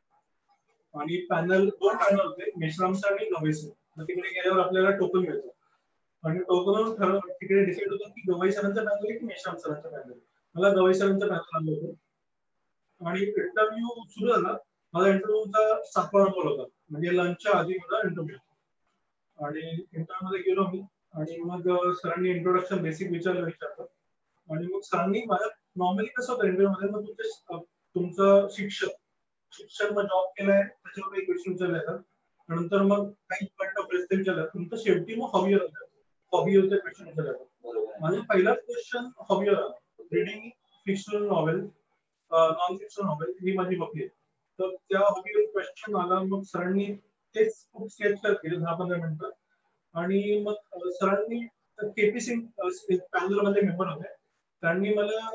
आणि पॅनल 2 पॅनल होते मेश्राम सर आणि गवई सर. तिकडे गेल्यावर आपल्याला टोकन मिळतं आणि टोकनवर तिकडे डिसाईड होतं की गवई सरांचा पॅनल आहे की मेश्राम सरांचा पॅनल. मला गवई सरांचा पॅनल आलं होतं आणि इंटरव्ह्यू सुरू झाला. माझा इंटरव्ह्यूचा 7वा नंबर होता म्हणजे लंचच्या आधी माझा इंटरव्ह्यू. आणि इंटरव्ह्यू मध्ये गेलो मी आणि मग सरांनी इंट्रोडक्शन बेसिक विचारलं आणि मग सरांनी माझ्या नॉर्मली कसं होतं इंटरव्ह्यू मध्ये मग तुमचं शिक्षण मग जॉब केलाय त्याच्यावर काही क्वेश्चन विचारले जातात. नंतर मग काही प्रश्न विचारले तुमचं शेवटी मग हॉबीवरचे क्वेश्चन विचारले जातात. माझा पहिलाच क्वेश्चन हॉबीवर आला. Reading fictional novel non fictional novel ही माझी हॉबी आहे. तर त्या हॉबीवर क्वेश्चन आला मग सरांनी तेच खूप स्केच केले 10-15 मिनिटं आणि मग सरांनी केपीसी पॅनल मध्ये मेंबर होते. त्यांनी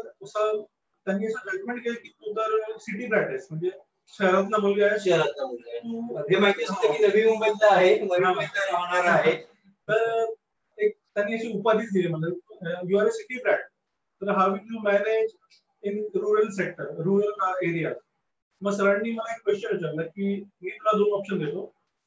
असं जजमेंट केलं की तू तर सिटी ब्रॅट आहेस म्हणजे शहरातला मुलगा आहे. हे माहिती असतं की नवी मुंबईतला आहे नवी मुंबईतला राहणार आहे. तर एक त्यांनी अशी उपाधीच दिली म्हणजे you are a city brat तर how will you manage in rural sector rural area. मग सरांनी मला एक क्वेश्चन विचारला की मी तुला 2 ऑप्शन देतो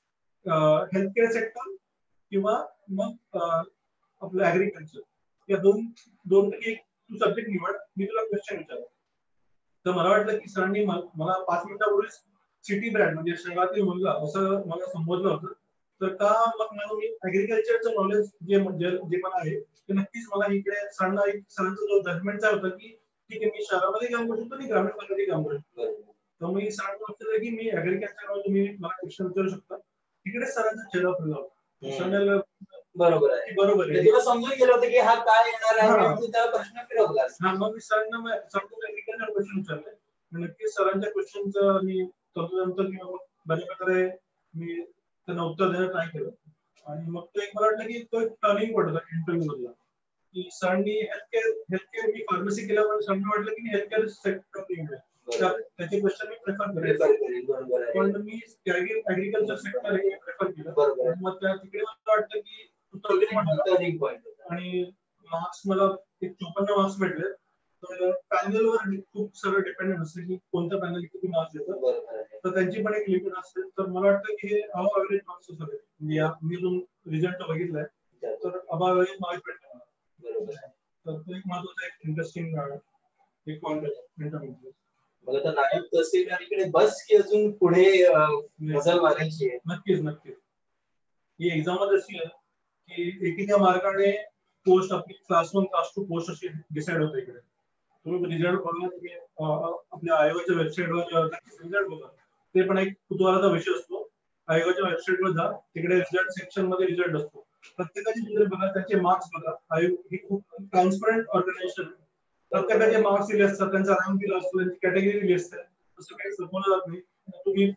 हेल्थ केअर सेक्टर किंवा मग आपलं ऍग्रिकल्चर या दोन पैकी एक तू सब्जेक्ट निवड. मी तुला क्वेश्चन विचारला तर मला वाटलं की सरांनी मला 5 मिनिटापूर्वी सिटी ब्रँड म्हणजे शहरातील मुलगा असं मला संबोधलं होतं. तर का मग मी ऍग्रिकल्चरचं नॉलेज जे मला आहे ते नक्कीच मला इकडे सरांचा जो जजमेंटचा होता की ठीक आहे मी शहरामध्ये काम करू शकतो आणि ग्रामीण भागामध्ये काम करू शकतो. तर मी सरांना म्हटलं की मी ऍग्रिकल्चर तुम्ही मला क्वेश्चन विचारू शकता. तिकडे सरांचा चेहरा फुलला होता. बरोबर आहे तुला समजून गेलं होतं की हा काय येणार आहे त्याला प्रश्न फिरवलास. मग मी सरांना ऍग्रिकल्चर क्वेश्चन विचारले. नक्कीच सरांच्या क्वेश्चनचं मी तदनंतर बऱ्या प्रकारे मी त्यांना उत्तर देण्याचा ट्राय केलं आणि मग तो एक मला वाटलं की तो एक टर्निंग पॉईंट होता इंटरव्ह्यू मधला की सरांनी हेल्थकेअर मी फार्मसी केल्यामुळे सरांनी वाटलं की हेल्थकेअर सेक्टर त्याचे क्वेश्चन मी प्रेफर करेल पण मी ऍग्रिकल्चर सेक्टर हे प्रेफर केलं. मग तिकडे मला वाटतं की टर्निंग पॉईंट आणि मार्क्स मला 54 मार्क्स भेटले. तर पॅनलवर खूप सगळं डिपेंडेंट असतं की कोणत्या पॅनल किती मार्क्स देतं तर त्यांची पण एक लिमिट असते. तर मला वाटतं की हे अबाव ॲव्हरेज मार्क्स असावे. मी जो रिझल्ट बघितलाय तर अबाव ॲव्हरेज मार्क्स भेटले मला. बरोबर तर तो एक महत्वाचा एक इंटरेस्टिंग एक पॉईंट आहे. मला तर नायब तहसीलदारीकडे बस की अजून पुढे मजल मारायची आहे. नक्कीच ही एक्झाम अशी आहे की एकेका मार्काने पोस्ट आपली क्लास 1 क्लास 2 पोस्ट अशी डिसाइड होते इकडे. तुम्ही रिझल्ट बघा आपल्या आयोगाच्या वेबसाईटवर रिझल्ट बघा ते पण एक कुतूहलाचा विषय असतो. आयोगाच्या वेबसाईटवर जा तिकडे रिझल्ट सेक्शन मध्ये रिझल्ट असतो. प्रत्येकाचे रिझल्ट बघा त्याचे मार्क्स बघा. आयोग ही खूप ट्रान्सपरंट ऑर्गनायझेशन प्रत्येकाचे मार्क्स दिले असतात त्यांचा रँक दिला असतो त्यांची कॅटेगरी दिली असते. असं काही संपवलं जात नाही. तुम्ही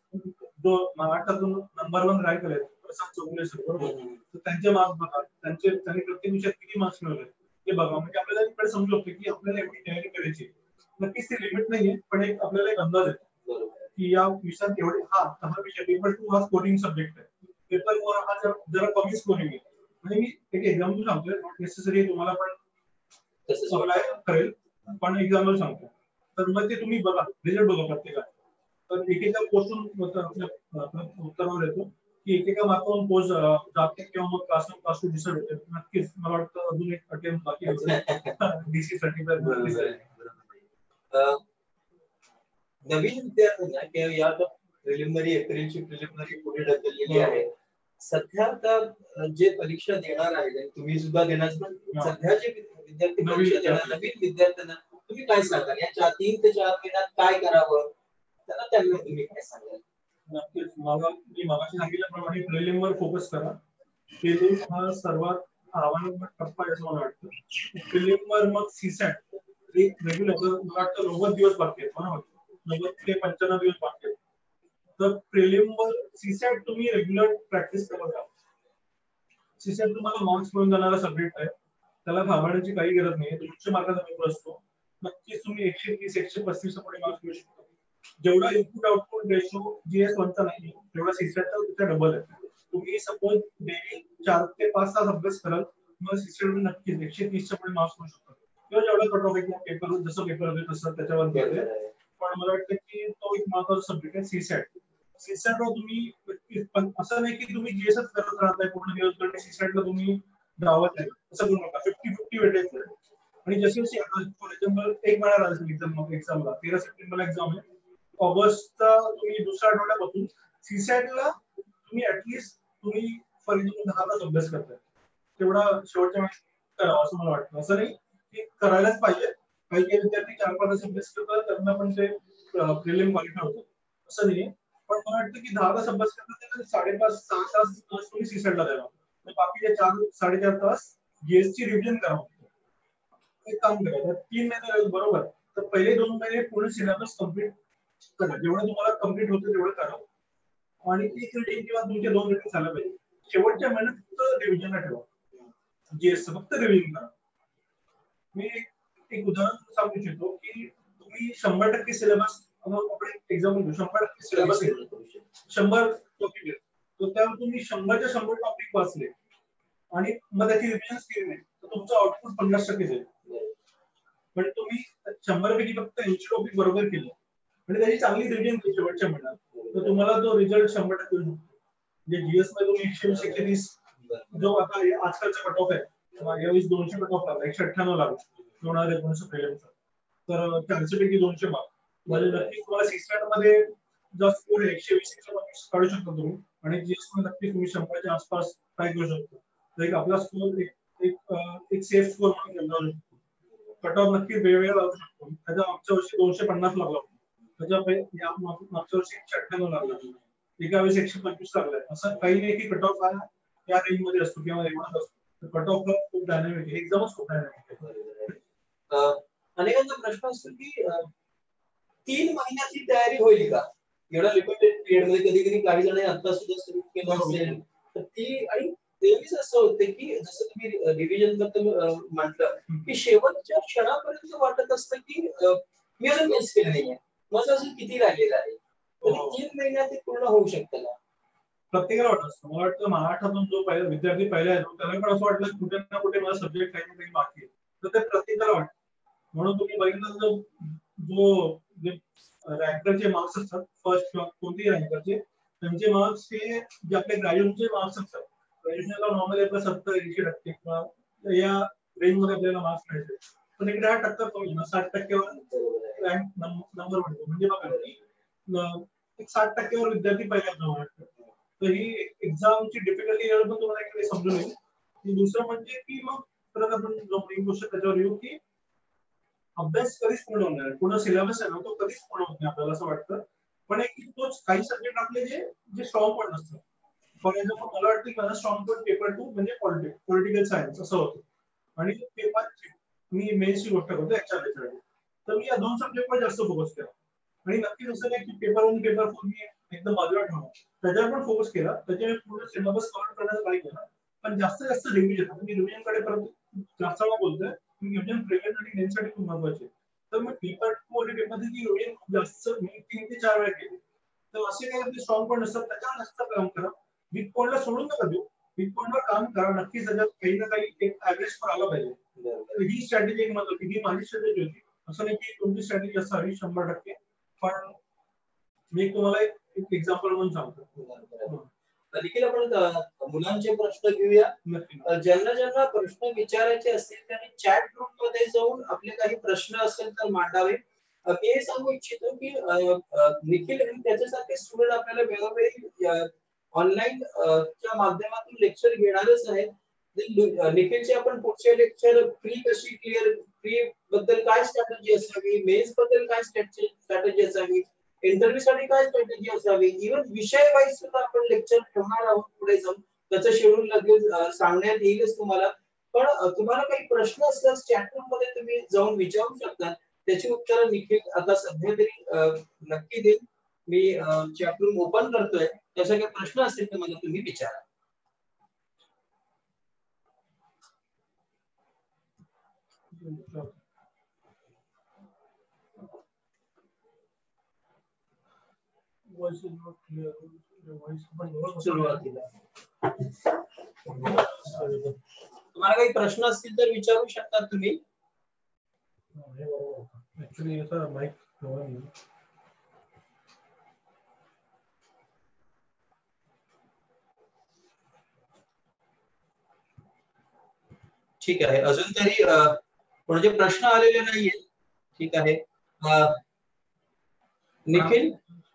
8 नंबर 1 रँक आले प्रसाद चौगुले सर बरोबर तर त्यांचे मार्क्स बघा त्यांनी प्रत्येक विषयात किती मार्क्स मिळवले ते बघा म्हणजे आपल्याला इकडे समजू शकतो की आपल्याला एवढी तयारी करायची. नक्कीच ती लिमिट नाहीये पण एक आपल्याला एक अंदाज येतो की या विषयात एवढे हा विषय पेपर 2 हा स्कोरिंग सब्जेक्ट आहे. पेपर 4 हा जरा कमी स्कोरिंग आहे. म्हणजे मी एक एक्झाम्पल सांगतोय नॉट नेसेसरी तुम्हाला पण अप्लाय करेल पण एक्झाम्पल सांगतो. तर मग ते तुम्ही बघा रिझल्ट बघा प्रत्येकाचा. तर एकेका पोस्टून उत्तरावर येतो की एकेका मार्कावरून पोस्ट जाते किंवा मग क्लास टू डिसाइड होते. नक्कीच मला वाटतं अजून एक अटेम्प्ट बाकी आहे डीसी सर्टिफिकेट. नवीन विद्यार्थ्यांना किंवा या प्रिलिमिनरी एप्रिलची प्रिलिमिनरी पुढे ढकललेली आहे. सध्या आता जे परीक्षा देणार आहेत आणि तुम्ही सुद्धा देणार, सध्या जे विद्यार्थी परीक्षा देणार नवीन विद्यार्थ्यांना तुम्ही काय सांगाल? या 3 ते 4 महिन्यात काय करावं त्यांना तुम्ही काय सांगाल? नक्कीच मी मागाशी सांगितल्याप्रमाणे प्रिलिमवर फोकस करा. प्रिलिम हा सर्वात आव्हानात्मक टप्पा आहे असं मला वाटतं. प्रिलिमवर मग सीसॅट रेग्युलर मला वाटतं 90 दिवस बाकी आहेत. मला वाटतं 90 ते 95 दिवस बाकी आहेत. तर प्रिलिमवर सीसॅट तुम्ही रेग्युलर प्रॅक्टिस करत राहा. सीसॅट तुम्हाला मार्क्स मिळून जाणारा सब्जेक्ट आहे, त्याला घाबरण्याची काही गरज नाही. 200 मार्काचा पेपर असतो. नक्कीच तुम्ही 130 135 पुढे मार्क्स मिळू शकता. जेवढा इनपुट आउटपुट रेशो GS1चा नाही तेवढा सीसॅटचा त्याचा डबल आहे. तुम्ही सपोज डेली 4 ते 5 तास अभ्यास कराल मग सीसॅट नक्कीच 130 पुढे मार्क्स मिळू शकतात. किंवा जेवढा कट ऑफ आहे पेपर जसं पेपर होते तसं त्याच्यावर आहे. पण मला वाटतं की तो एक महत्त्वाचा सब्जेक्ट आहे सीसॅट. सीसॅटवर तुम्ही असं नाही की तुम्ही जीएसच करत राहताय पूर्ण दिवस, कारण सीसॅटला तुम्ही धावत आहे असं करू नका. 50-50 भेटायचं. आणि जशी जशी फॉर एक्झाम्पल एक महिना राहिला एक्झामला 13 सप्टेंबरला एक्झाम आहे. ऑगस्टचा तुम्ही दुसऱ्या आठवड्यापासून सीसॅटला तुम्ही ऍटलीस्ट तुम्ही फॉर एक्झाम्पल 10 तास अभ्यास करताय. तेवढा शेवटच्या वेळेस करावा असं मला वाटतं. असं नाही की करायलाच पाहिजे. काही काही विद्यार्थी 4-5 तास अभ्यास करतात त्यांना पण ते प्रिलिम क्वालिफाय होतं असं नाही. पण मला वाटतं की 10 तास अभ्यास करतात 5.5-6 तास तुम्ही सीसॅटला द्यावा. बाकीचे 4-4.5 तास जीएसची रिव्हिजन करावं. एक काम करा 3 महिने बरोबर, तर पहिले 2 महिने पूर्ण सिलेबस कम्प्लीट करा. जेवढं तुम्हाला कम्प्लीट होतं तेवढं करा. आणि एक रिडिंग किंवा तुमचे 2 रिडिंग झालं पाहिजे. शेवटच्या महिन्यात फक्त रिव्हिजनला ठेवा. जीएस फक्त रिव्हिजन करा. मी एक उदाहरण सांगू इच्छितो की तुम्ही 100% सिलेबस आपण एक्झाम्पल घेऊ. 100% सिलेबस 100 टॉपिक तर त्यावर तुम्ही 100च्या 100 टॉपिक वाचले आणि मग त्याची रिव्हिजन केली नाही तर तुमचं आउटपुट 50% जाईल. पण तुम्ही 100 पैकी फक्त 80 टॉपिक बरोबर केले आणि त्याची चांगली रिव्हिजन केली शेवटच्या महिन्यात तर तुम्हाला तो रिझल्ट 100% येऊ शकतो. म्हणजे जीएस मध्ये तुम्ही 120-130 जो आता आजकालचा कट ऑफ आहे यावेळेस 200 कट ऑफ लागला. 198 लागला 2019 प्रिलिमचा. तर 400 पैकी 200 मार्क म्हणजे नक्की तुम्हाला सीसॅट मध्ये जास्त स्कोर 120-125 काढू शकता तुम्ही. आणि जीएस मध्ये नक्की तुम्ही 100च्या आसपास ट्राय करू शकता. तर एक आपला स्कोर एक सेफ स्कोर म्हणून घेऊन जाऊ शकतो. कट ऑफ नक्की वेगवेगळा लागू शकतो. त्याच्या मागच्या वर्षी 250 लागला होता. त्याच्या मागच्या वर्षी 198 लागला. एका वेळेस 125 लागलाय. असं काही नाही की कट ऑफ या रेंज मध्ये असतो किंवा एवढाच असतो. कट ऑफ खूप डायनामिक आहे. एकदमच खूप डायनामिक आहे. अनेकांचा प्रश्न असतो की 3 महिन्याची तयारी होईल का? एवढा लिमिटेड पिरियड मध्ये कधी कधी काही जण आता सुद्धा सुरू केलं असेल तर ती आणि नेहमीच असं होते की जसं तुम्ही रिव्हिजन बद्दल म्हटलं की शेवटच्या क्षणापर्यंत वाटत असतं की मी अजून मिस केलं नाहीये. माझं अजून किती राहिलेलं आहे. तर 3 महिन्यात ते पूर्ण होऊ शकतं का? प्रत्येकाला वाटत असतं. मला वाटतं महाराष्ट्रातून जो पहिला विद्यार्थी पहिला येतो त्याला पण असं वाटलं कुठे ना कुठे मला सब्जेक्ट काही ना काही बाकी आहे. तर ते प्रत्येकाला वाटतं. म्हणून तुम्ही बघितलं जो रँकरचे मार्क्स असतात फर्स्ट किंवा कोणतेही रँकरचे त्यांचे मार्क्स हे जे आपले ग्रॅज्युएशनचे मार्क्स असतात. ग्रॅज्युएशनला नॉर्मली आपलं 70-80% किंवा या रेंज मध्ये आपल्याला मार्क्स मिळते. पण इकडे हा टक्कर कमी 60% रँक नंबर म्हणतो. म्हणजे बघा एक 60% विद्यार्थी पहिल्या क्रमांकावर असतात. तर ही एक्झामची डिफिकल्टी लेवल पण तुम्हाला इकडे समजून येईल. आणि दुसरं म्हणजे की मग परत आपण मेन गोष्ट त्याच्यावर येऊ की अभ्यास कधीच पूर्ण होणार आहे. पूर्ण सिलेबस आहे ना तो कधीच पूर्ण होत नाही आपल्याला असं वाटतं. पण एक तोच काही सब्जेक्ट आपले जे स्ट्रॉंग पॉईंट असतात. फॉर एक्झाम्पल मला वाटतं की माझा स्ट्रॉंग पॉईंट पेपर 2 म्हणजे पॉलिटिकल सायन्स असं होतं. आणि पेपर 3 मी मेन्सची गोष्ट करतो एक्झामसाठी. तर मी या 2 सब्जेक्टवर जास्त फोकस केला. आणि नक्कीच असं नाही की पेपर 1 पेपर 4 मी एकदम बाजूला ठेवणार. त्याच्यावर पण फोकस केला. त्याच्यावर पूर्ण सिलेबस कव्हर करण्याचा ट्राय केला. पण जास्त रिव्हिजन मी रिव्हिजनकडे परत जास्त वेळा बोलतोय. रिव्हिजन प्रिलिम आणि मेन्ससाठी खूप महत्त्वाचे. तर मग पेपर 2 आणि पेपर 3 रिव्हिजन खूप जास्त मी 3 ते 4 वेळा केली. तर असे काही आपले स्ट्रॉंग पॉईंट असतात त्याच्यावर जास्त काम करा. वीक पॉईंटला सोडून नका देऊ. वीक पॉईंटवर काम करा. नक्कीच त्याच्यात काही ना काही एक ऍव्हरेज पण आला पाहिजे. तर ही स्ट्रॅटेजी एक महत्त्वाची ही माझी स्ट्रॅटेजी होती. असं नाही की तुमची स्ट्रॅटेजी असं हवी 100%. पण मी तुम्हाला एक एक्झाम्पल म्हणून सांगतो. निखिल, आपण मुलांचे प्रश्न घेऊया. ज्यांना ज्यांना प्रश्न विचारायचे असतील त्यांनी चॅट ग्रुप मध्ये जाऊन आपले काही प्रश्न असेल तर मांडावे. मी हे सांगू इच्छितो की निखिल आणि त्याच्यासारखे स्टुडंट आपल्याला वेळोवेळी ऑनलाईन च्या माध्यमातून लेक्चर घेणारच आहेत. निखिलचे आपण पुढचे लेक्चर फ्री बद्दल काय स्ट्रॅटेजी असावी, मेन्स बद्दल काय स्ट्रॅटेजी असावी, इंटरव्ह्यू साठी काय स्ट्रॅटेजी असावी, इव्हन विषय वाईज सुद्धा आपण लेक्चर ठेवणार आहोत पुढे जाऊन. त्याचं शेड्यूल लगेच सांगण्यात येईलच तुम्हाला. पण तुम्हाला काही प्रश्न असल्यास चॅटरूम मध्ये तुम्ही जाऊन विचारू शकता. त्याची उत्तरं निखिल आता सध्या तरी नक्की देईल. मी चॅटरूम ओपन करतोय. त्याचा काही प्रश्न असेल तर मला तुम्ही विचारा. सुरुवातीला तुम्हाला काही प्रश्न असतील तर विचारू शकता तुम्ही. ऍक्च्युली याचा माईक ठीक आहे. अजून तरी कोणाचे प्रश्न आलेले नाहीये. ठीक आहे. निखिल,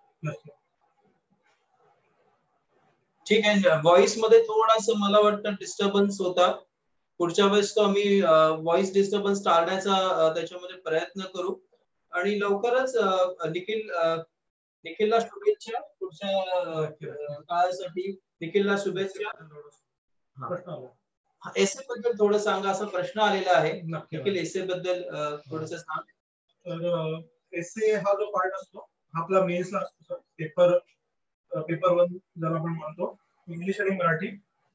ठीक आहे. व्हॉइस मध्ये थोडासा मला वाटतं डिस्टर्बन्स होता. पुढच्या वेळेस तो आम्ही व्हॉइस डिस्टर्बन्स टाळण्याचा त्याच्यामध्ये प्रयत्न करू. आणि लवकरच निखिलला शुभेच्छा पुढच्या काळासाठी. निखिलला शुभेच्छा. एसे बद्दल थोडं सांगा, असा प्रश्न आलेला आहे. निखिल, एसे बद्दल थोडंसं सांग. तर एसे हा जो पार्ट असतो हा आपला मेन्सला असतो सर. पेपर 1 ज्याला आपण म्हणतो, इंग्लिश आणि मराठी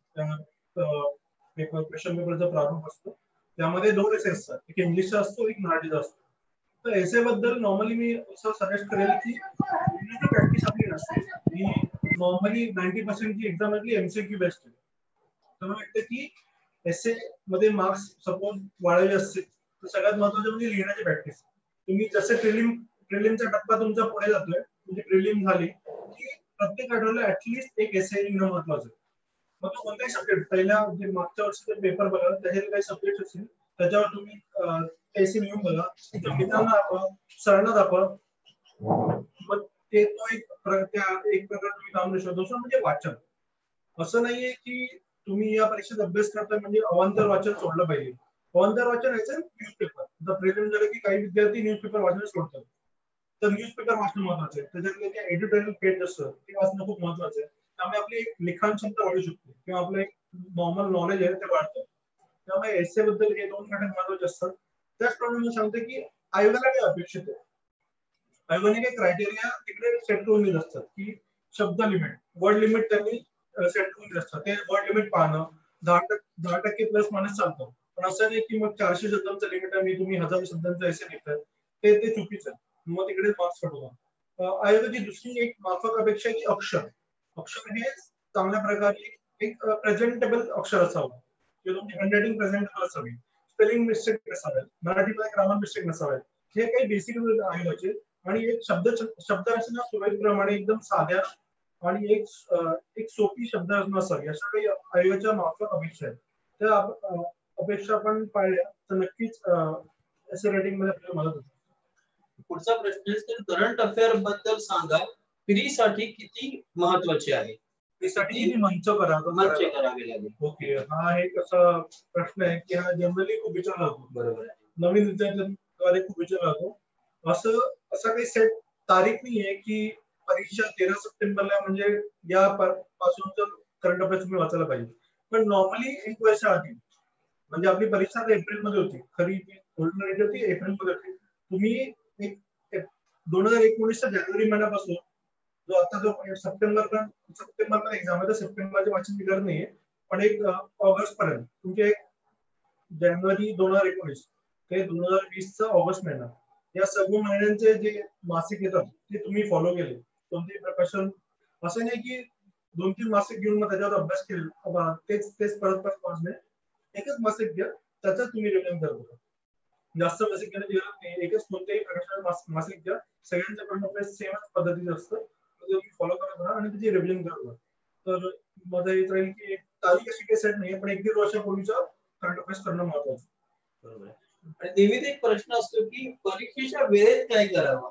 क्वेश्चन पेपरचा प्रारूप असतो. त्यामध्ये 2 एसे असतात, एक इंग्लिशचा असतो, एक मराठीचा असतो. तर एसे बद्दल नॉर्मली मी असं सजेस्ट करेल की लिहिण्याची प्रॅक्टिस आपली नसते. ही नॉर्मली 90% ची एक्झाम आपली एमसीक्यू बेस्ड आहे. तर मला वाटतं की एसे मध्ये मार्क्स सपोज वाढवले असतील तर सगळ्यात महत्त्वाचं म्हणजे लिहिण्याची प्रॅक्टिस. तुम्ही जसे प्रिलिमचा टप्पा तुमचा पुढे जातोय, म्हणजे प्रिलिम झाली की प्रत्येक आठवड्याला ऍटलीस्ट एक एसे लिहिणं महत्त्वाचं आहे. मग तो कोणताही सब्जेक्ट, पहिल्या जे मागच्या वर्षीचे पेपर बघा, त्याचे काही सब्जेक्ट असतील त्याच्यावर तुम्ही एसे लिहून बघा, मित्रांना दाखवा, सरांना दाखवा. मग ते तो एक प्रकार तुम्ही काम शोधू. दुसरं म्हणजे वाचन. असं नाहीये की तुम्ही या परीक्षेत अभ्यास करताय म्हणजे अवांतर वाचन सोडलं पाहिजे. अवांतर वाचन याचं न्यूजपेपर. आता प्रेझेंट झालं की काही विद्यार्थी न्यूजपेपर वाचणं सोडतात. तर न्यूजपेपर वाचणं महत्वाचं आहे. त्याच्यातले जे एडिटोरियल पेज असतं ते वाचणं खूप महत्वाचं आहे. त्यामुळे आपली एक लिखाण क्षमता वाढू शकते किंवा आपलं एक नॉर्मल नॉलेज आहे ते वाढतं. त्यामुळे एसे बद्दल हे 2 घटक महत्वाचे असतात. त्याचप्रमाणे मी सांगतो की आयोगाला काय अपेक्षित आहे. आयोगाने काही क्रायटेरिया तिकडे सेट करून दिले असतात की शब्द लिमिट, वर्ड लिमिट त्यांनी सेट करून दिले असतात. ते वर्ड लिमिट पाहणं 10% प्लस मायनस चालतं. पण असं नाही की मग 400 शब्दांचं लिमिट आहे, तुम्ही 1000 शब्दांचा एसे लिहिताय, ते चुकीचं आहे. मग तिकडे मार्क्स कट होतात. आयोगाची दुसरी एक माफक अपेक्षा की अक्षर हे चांगल्या प्रकारे एक प्रेझेंटेबल अक्षर असावं किंवा तुमची हँडरायटिंग प्रेझेंटेबल असावी, स्पेलिंग मिस्टेक नसाव्यात, मराठीमध्ये ग्रामर मिस्टेक नसाव्यात. हे काही बेसिक आयोगाचे. आणि एक शब्दरचना सुरळीतप्रमाणे एकदम साध्या आणि एक सोपी शब्दरचना असावी, अशा काही आयोगाच्या माफक अपेक्षा आहेत. त्या अपेक्षा आपण पाळल्या तर नक्कीच एसे रायटिंग मध्ये आपल्याला मदत होते. पुढचा प्रश्न आहे, करंट अफेअर बद्दल सांगा, प्री साठी किती महत्त्वाचे आहे. त्यासाठी मंच करावे लागेल. ओके, हा एक असा प्रश्न आहे की हा जनरली खूप विचारला जातो. बरोबर आहे. नवीन विद्यार्थ्यांद्वारे खूप विचारला जातो. असा काही सेट तारीख नाहीये की परीक्षा 13 सप्टेंबरला म्हणजे या पासूनच करंट अफेअर्स तुम्ही वाचायला पाहिजे. पण नॉर्मली 1 वर्ष आधी, म्हणजे आपली परीक्षा एप्रिल मध्ये होती, खरी होती एप्रिल मध्ये होती. तुम्ही 2019च्या जानेवारी महिन्यापासून जो आता जो सप्टेंबर एक्झाम आहे, तर सप्टेंबरचे वाचन मी करत नाहीये, पण एक ऑगस्ट पर्यंत तुमचे जानेवारी 2019 ते 2020चा ऑगस्ट महिना, या सर्व महिन्यांचे जे मासिक येतात ते तुम्ही फॉलो केले. कोणतेही प्रकाशन असं नाही की 2-3 मासिक घेऊन मग त्याच्यावर अभ्यास केला, तेच परत वाचणे. एकच मासिक घ्या, त्याचा तुम्ही रिव्हिजन करत. जास्त बेसिक घेण्याची गरज नाही. एकच कोणत्याही प्रकारच्या मासिक घ्या, सगळ्यांचं करंट अफेअर्स सेमच पद्धतीचं असतं, तुम्ही फॉलो करत राहा आणि त्याची रिव्हिजन करत राहा. तर माझं हेच राहील की तारीख अशी काही सेट नाही, पण 1-1.5 वर्षापूर्वीचं करंट अफेअर्स करणं महत्वाचं. बरोबर आहे. आणि नेहमीच एक प्रश्न असतो की परीक्षेच्या वेळेत काय करावं?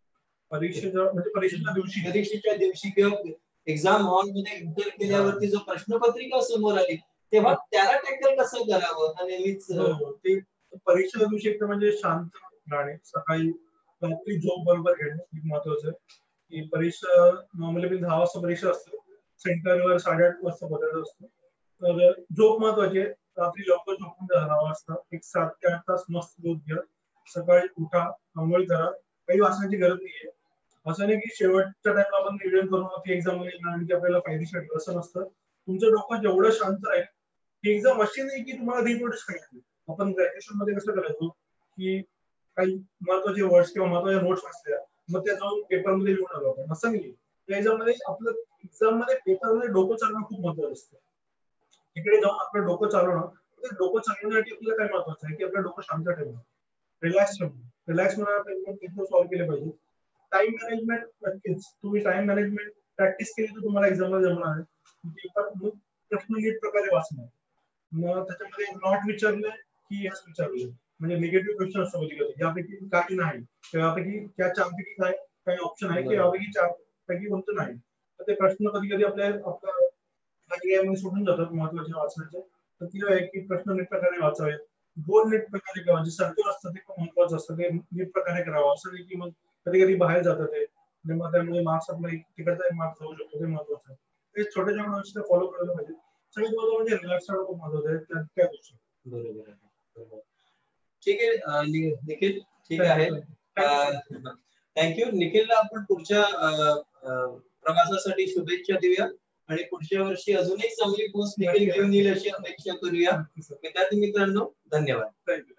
परीक्षेच्या दिवशी किंवा एक्झाम हॉल मध्ये एंटर केल्यावरती जो प्रश्नपत्रिका समोर आली तेव्हा त्याला टॅकल कसं करावं हा नेहमीच ते परीक्षेच्या दिवशी एक म्हणजे शांत राहणे, सकाळी रात्री झोप बरोबर घेणे खूप महत्वाचं आहे. की परीक्षा नॉर्मली 10 वाजता परीक्षा असते, सेंटरवर 8:30 वाजता पोहोचायचं असतं. तर झोप महत्वाची आहे. रात्री लवकर झोपून जा 10 वाजता, एक 7 ते 8 तास मस्त झोप घ्या. सकाळी उठा, अंघोळ करा, काही वाचण्याची गरज नाहीये. असं नाही की शेवटच्या टाइमला आपण रिव्हिजन करून ती एक्झाम आणि आपल्याला फायदेशीर ठरेल असं नसतं. तुमचं डोकं जेवढं शांत राहील, ही एक्झाम अशी नाही की तुम्हाला रिपोर्टच करायची. आपण ग्रॅज्युएशन मध्ये कसं करायचो की काही महत्वाचे वर्ड्स किंवा महत्वाच्या नोट्स असल्या, मग त्या जाऊन पेपरमध्ये लिहून आलो आपण, असं नाही. त्या एक्झाममध्ये आपलं एक्झाममध्ये पेपरमध्ये डोकं चालवणं खूप महत्वाचं असतं. तिकडे जाऊन आपलं डोकं चालवणं, ते डोकं चालवण्यासाठी आपल्याला काय महत्वाचं आहे की आपलं डोकं शांत ठेवणं, रिलॅक्स ठेवणं. रिलॅक्स मध्ये आपण पेपर सॉल्व्ह केले पाहिजे. टाइम मॅनेजमेंट नक्कीच तुम्ही टाइम मॅनेजमेंट प्रॅक्टिस केली तर तुम्हाला एक्झामला जमणार आहे. पेपर प्रश्न नीट प्रकारे वाचणार. मग त्याच्यामध्ये नॉट विचारलं की यस विचारलं, म्हणजे निगेटिव्ह क्वेश्चन असतो कधी यापैकी काही नाही, यापैकी त्या 4 पैकी काय काही ऑप्शन आहे की यापैकी 4 पैकी कोणतं नाही. तर ते प्रश्न कधी कधी आपल्या सोडून जातात महत्वाचे वाचण्याचे. तर तिला आहे की प्रश्न नीट प्रकारे वाचावे, गोल नीट प्रकारे करावा, जे सर्कल असतं ते खूप महत्वाचं असतं, ते नीट प्रकारे करावं. असं नाही की मग कधी कधी बाहेर जातं ते आणि मग त्यामुळे मार्क्स आपला तिकडचा मार्क्स जाऊ शकतो, ते महत्वाचं आहे. ते छोट्या छोट्या गोष्टी फॉलो करायला पाहिजे. सगळ्यात महत्वाचं म्हणजे रिलॅक्स राहणं खूप महत्वाचं आहे त्या गोष्टी. बरोबर आहे. ठीक आहे निखिल, ठीक आहे. थँक्यू. निखिलला आपण पुढच्या प्रवासासाठी शुभेच्छा देऊया आणि पुढच्या वर्षी अजून एक चांगली पोस्ट निखिल घेऊन येईल अशी अपेक्षा करूया. विद्यार्थी मित्रांनो, धन्यवाद. थँक्यू.